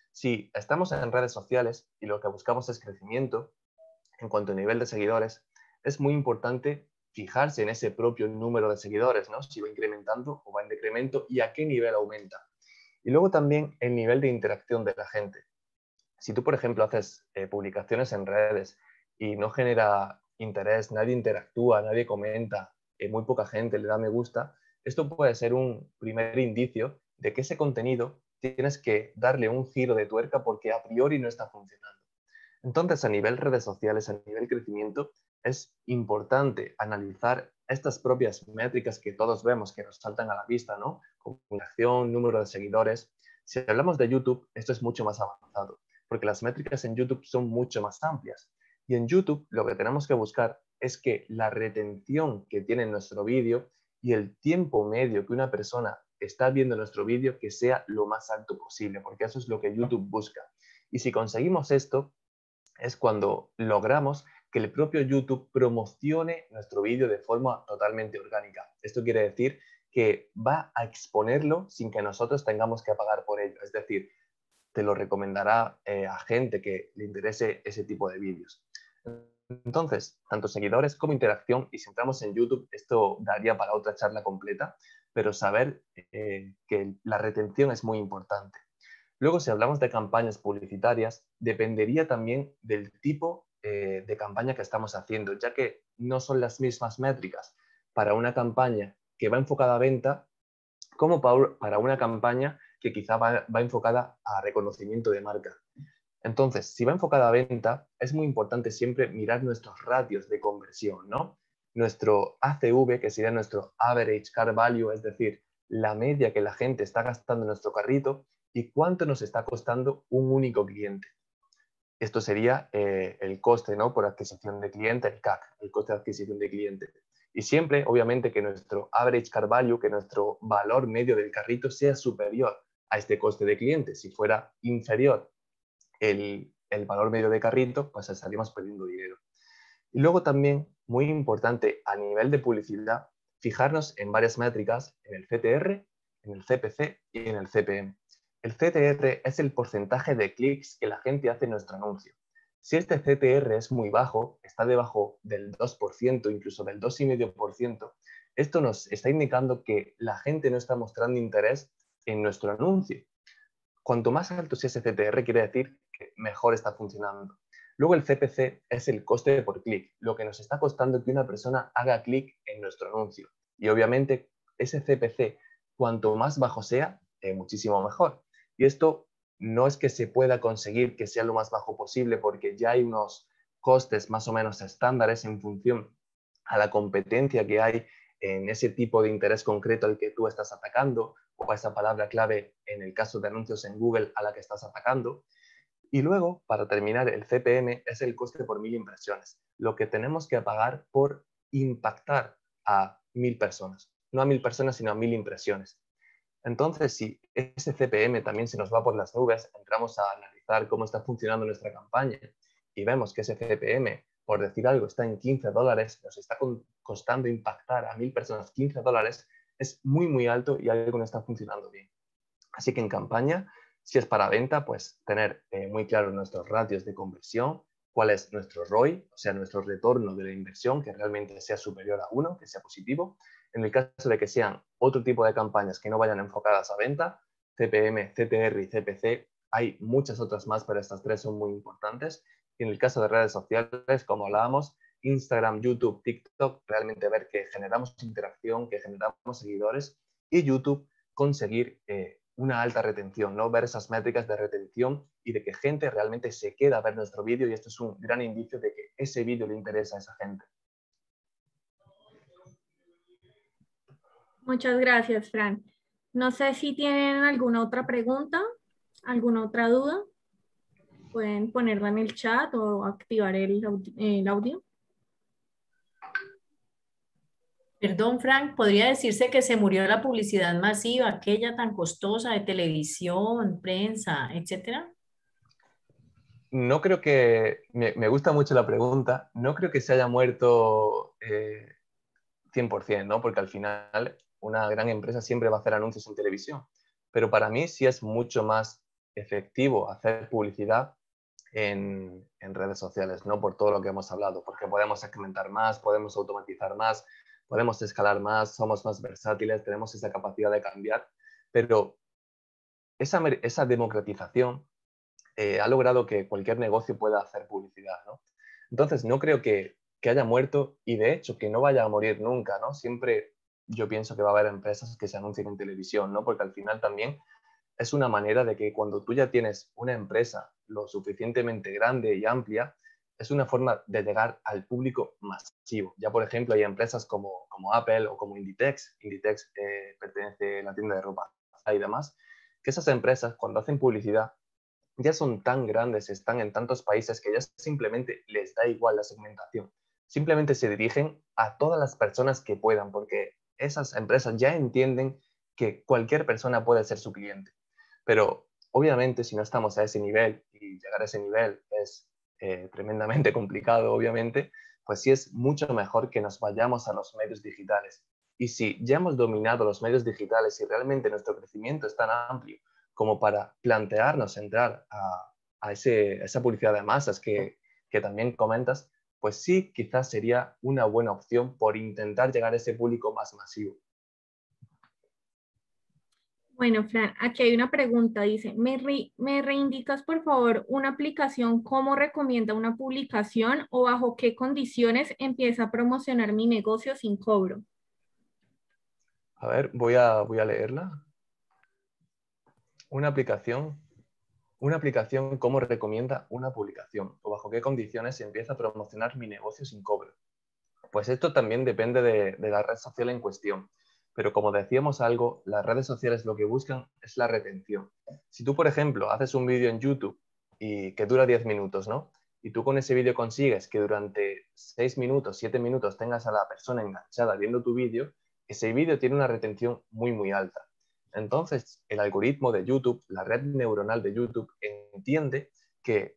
Si estamos en redes sociales y lo que buscamos es crecimiento, en cuanto a nivel de seguidores, es muy importante fijarse en ese propio número de seguidores, ¿no? Si va incrementando o va en decremento y a qué nivel aumenta. Y luego también el nivel de interacción de la gente. Si tú, por ejemplo, haces publicaciones en redes y no genera interés, nadie interactúa, nadie comenta, muy poca gente le da me gusta, esto puede ser un primer indicio de que ese contenido tienes que darle un giro de tuerca porque a priori no está funcionando. Entonces, a nivel redes sociales, a nivel crecimiento, es importante analizar estas propias métricas que todos vemos, que nos saltan a la vista, ¿no? Comunicación, número de seguidores. Si hablamos de YouTube, esto es mucho más avanzado, porque las métricas en YouTube son mucho más amplias. Y en YouTube lo que tenemos que buscar es que la retención que tiene nuestro vídeo y el tiempo medio que una persona está viendo nuestro vídeo que sea lo más alto posible, porque eso es lo que YouTube busca. Y si conseguimos esto, es cuando logramos que el propio YouTube promocione nuestro vídeo de forma totalmente orgánica. Esto quiere decir que va a exponerlo sin que nosotros tengamos que pagar por ello. Es decir, te lo recomendará a gente que le interese ese tipo de vídeos. Entonces, tanto seguidores como interacción, y si entramos en YouTube, esto daría para otra charla completa, pero saber que la retención es muy importante. Luego, si hablamos de campañas publicitarias, dependería también del tipo de campaña que estamos haciendo, ya que no son las mismas métricas para una campaña que va enfocada a venta como para una campaña que quizá va enfocada a reconocimiento de marca. Entonces, si va enfocada a venta, es muy importante siempre mirar nuestros ratios de conversión, ¿no? Nuestro ACV, que sería nuestro Average Car Value, es decir, la media que la gente está gastando en nuestro carrito y cuánto nos está costando un único cliente. Esto sería el coste, ¿no? Por adquisición de cliente, el CAC, el coste de adquisición de cliente. Y siempre, obviamente, que nuestro average car value, que nuestro valor medio del carrito sea superior a este coste de cliente. Si fuera inferior el valor medio de carrito, pues estaríamos perdiendo dinero. Y luego también, muy importante a nivel de publicidad, fijarnos en varias métricas, en el CTR, en el CPC y en el CPM. El CTR es el porcentaje de clics que la gente hace en nuestro anuncio. Si este CTR es muy bajo, está debajo del 2%, incluso del 2,5%, esto nos está indicando que la gente no está mostrando interés en nuestro anuncio. Cuanto más alto sea ese CTR, quiere decir que mejor está funcionando. Luego el CPC es el coste por clic, lo que nos está costando que una persona haga clic en nuestro anuncio. Y obviamente ese CPC, cuanto más bajo sea, muchísimo mejor. Y esto no es que se pueda conseguir que sea lo más bajo posible porque ya hay unos costes más o menos estándares en función a la competencia que hay en ese tipo de interés concreto al que tú estás atacando o a esa palabra clave en el caso de anuncios en Google a la que estás atacando. Y luego, para terminar, el CPM es el coste por 1.000 impresiones, lo que tenemos que pagar por impactar a 1.000 personas. No a 1.000 personas, sino a 1.000 impresiones. Entonces, si ese CPM también se nos va por las nubes, entramos a analizar cómo está funcionando nuestra campaña y vemos que ese CPM, por decir algo, está en $15, nos está costando impactar a 1.000 personas $15, es muy, muy alto y algo no está funcionando bien. Así que en campaña, si es para venta, pues tener muy claro nuestros ratios de conversión, cuál es nuestro ROI, o sea, nuestro retorno de la inversión, que realmente sea superior a 1, que sea positivo. En el caso de que sean otro tipo de campañas que no vayan enfocadas a venta, CPM, CTR y CPC, hay muchas otras más, pero estas tres son muy importantes. Y en el caso de redes sociales, como hablábamos, Instagram, YouTube, TikTok, realmente ver que generamos interacción, que generamos seguidores, y YouTube conseguir una alta retención, ¿no? Ver esas métricas de retención y de que gente realmente se queda a ver nuestro vídeo, y esto es un gran indicio de que ese vídeo le interesa a esa gente. Muchas gracias, Fran. No sé si tienen alguna otra pregunta, alguna otra duda. Pueden ponerla en el chat o activar el audio. Perdón, Frank, ¿podría decirse que se murió la publicidad masiva, aquella tan costosa de televisión, prensa, etcétera? No creo que, me gusta mucho la pregunta, no creo que se haya muerto 100%, ¿no? Porque al final una gran empresa siempre va a hacer anuncios en televisión, pero para mí sí es mucho más efectivo hacer publicidad en redes sociales, ¿no? Por todo lo que hemos hablado, porque podemos segmentar más, podemos automatizar más, podemos escalar más, somos más versátiles, tenemos esa capacidad de cambiar, pero esa democratización ha logrado que cualquier negocio pueda hacer publicidad, ¿no? Entonces, no creo que haya muerto, y de hecho que no vaya a morir nunca, ¿no? Siempre yo pienso que va a haber empresas que se anuncien en televisión, ¿no? Porque al final también es una manera de que cuando tú ya tienes una empresa lo suficientemente grande y amplia, es una forma de llegar al público masivo. Ya, por ejemplo, hay empresas como Apple o como Inditex. Inditex pertenece a la tienda de ropa y demás, que esas empresas, cuando hacen publicidad, ya son tan grandes, están en tantos países que ya simplemente les da igual la segmentación. Simplemente se dirigen a todas las personas que puedan, porque esas empresas ya entienden que cualquier persona puede ser su cliente. Pero obviamente si no estamos a ese nivel, y llegar a ese nivel es tremendamente complicado, obviamente, pues sí es mucho mejor que nos vayamos a los medios digitales. Y si ya hemos dominado los medios digitales y realmente nuestro crecimiento es tan amplio como para plantearnos entrar a esa publicidad de masas que también comentas, pues sí, quizás sería una buena opción por intentar llegar a ese público más masivo. Bueno, Fran, aquí hay una pregunta. Dice, ¿me reindicas por favor una aplicación, cómo recomienda una publicación o bajo qué condiciones empieza a promocionar mi negocio sin cobro? A ver, voy a leerla. Una aplicación ¿cómo recomienda una publicación? ¿O bajo qué condiciones se empieza a promocionar mi negocio sin cobro? Pues esto también depende de la red social en cuestión. Pero como decíamos algo, las redes sociales lo que buscan es la retención. Si tú, por ejemplo, haces un vídeo en YouTube y que dura 10 minutos, ¿no? Y tú con ese vídeo consigues que durante 6 minutos, 7 minutos tengas a la persona enganchada viendo tu vídeo, ese vídeo tiene una retención muy, muy alta. Entonces, el algoritmo de YouTube, la red neuronal de YouTube, entiende que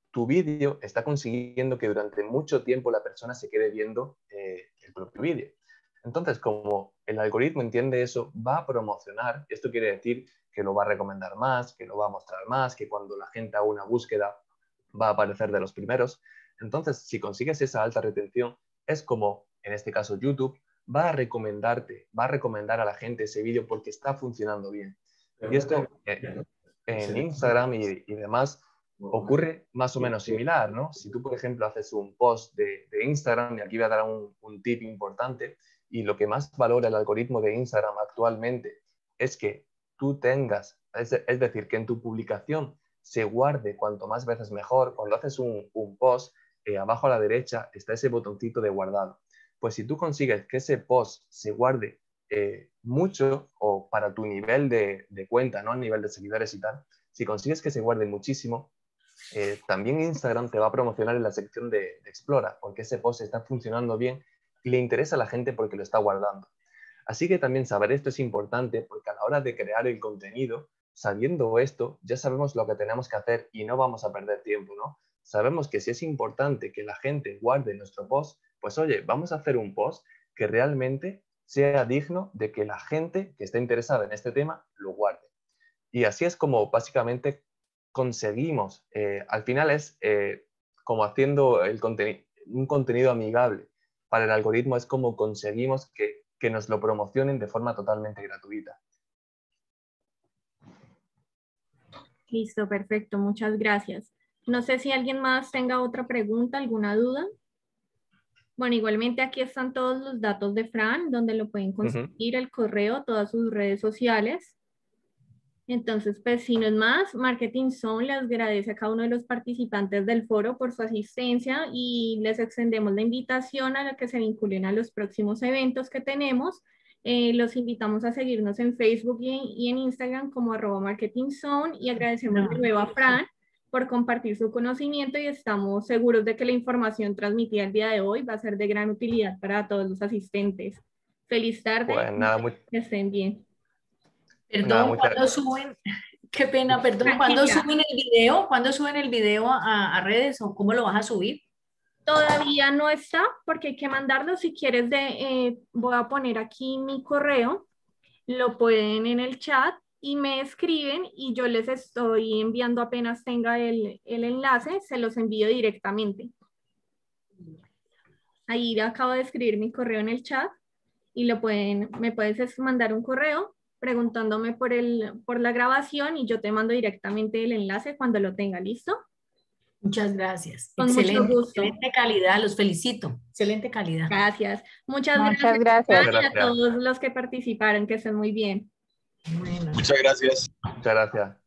tu vídeo está consiguiendo que durante mucho tiempo la persona se quede viendo el propio vídeo. Entonces, como el algoritmo entiende eso, va a promocionar. Esto quiere decir que lo va a recomendar más, que lo va a mostrar más, que cuando la gente haga una búsqueda va a aparecer de los primeros. Entonces, si consigues esa alta retención, es como, en este caso, YouTube va a recomendar a la gente ese vídeo porque está funcionando bien. Y esto en Instagram y demás ocurre más o menos similar, ¿no? Si tú, por ejemplo, haces un post de Instagram, y aquí voy a dar un tip importante, y lo que más valora el algoritmo de Instagram actualmente es que tú tengas, es decir, que en tu publicación se guarde cuanto más veces mejor. Cuando haces un post, abajo a la derecha está ese botoncito de guardado. Pues si tú consigues que ese post se guarde mucho, o para tu nivel de cuenta, ¿no? A nivel de seguidores y tal, si consigues que se guarde muchísimo, también Instagram te va a promocionar en la sección de Explora, porque ese post está funcionando bien y le interesa a la gente porque lo está guardando. Así que también saber esto es importante, porque a la hora de crear el contenido, sabiendo esto, ya sabemos lo que tenemos que hacer y no vamos a perder tiempo, ¿no? Sabemos que si es importante que la gente guarde nuestro post, pues oye, vamos a hacer un post que realmente sea digno de que la gente que esté interesada en este tema lo guarde. Y así es como básicamente conseguimos, al final es como haciendo un contenido amigable para el algoritmo, es como conseguimos que nos lo promocionen de forma totalmente gratuita. Listo, perfecto, muchas gracias. No sé si alguien más tenga otra pregunta, alguna duda. Bueno, igualmente aquí están todos los datos de Fran, donde lo pueden conseguir, el correo, todas sus redes sociales. Entonces, pues si no es más, Marketing Zone les agradece a cada uno de los participantes del foro por su asistencia y les extendemos la invitación a la que se vinculen a los próximos eventos que tenemos. Los invitamos a seguirnos en Facebook y en Instagram como @marketingzone, y agradecemos de nuevo a Fran por compartir su conocimiento, y estamos seguros de que la información transmitida el día de hoy va a ser de gran utilidad para todos los asistentes. Feliz tarde, Pues nada, que estén bien. Perdón, ¿cuándo suben? Qué pena, perdón. ¿Cuándo suben el video a redes, o cómo lo vas a subir? Todavía no está, porque hay que mandarlo. Si quieres, voy a poner aquí mi correo, lo pueden en el chat y me escriben y yo les estoy enviando apenas tenga el enlace, se los envío directamente. Ahí acabo de escribir mi correo en el chat y me puedes mandar un correo preguntándome por la grabación y yo te mando directamente el enlace cuando lo tenga listo. Muchas gracias. Con mucho gusto. Excelente calidad, los felicito. Excelente calidad. Gracias. Muchas gracias. Y a todos los que participaron, que estén muy bien. Bueno. Muchas gracias. Muchas gracias.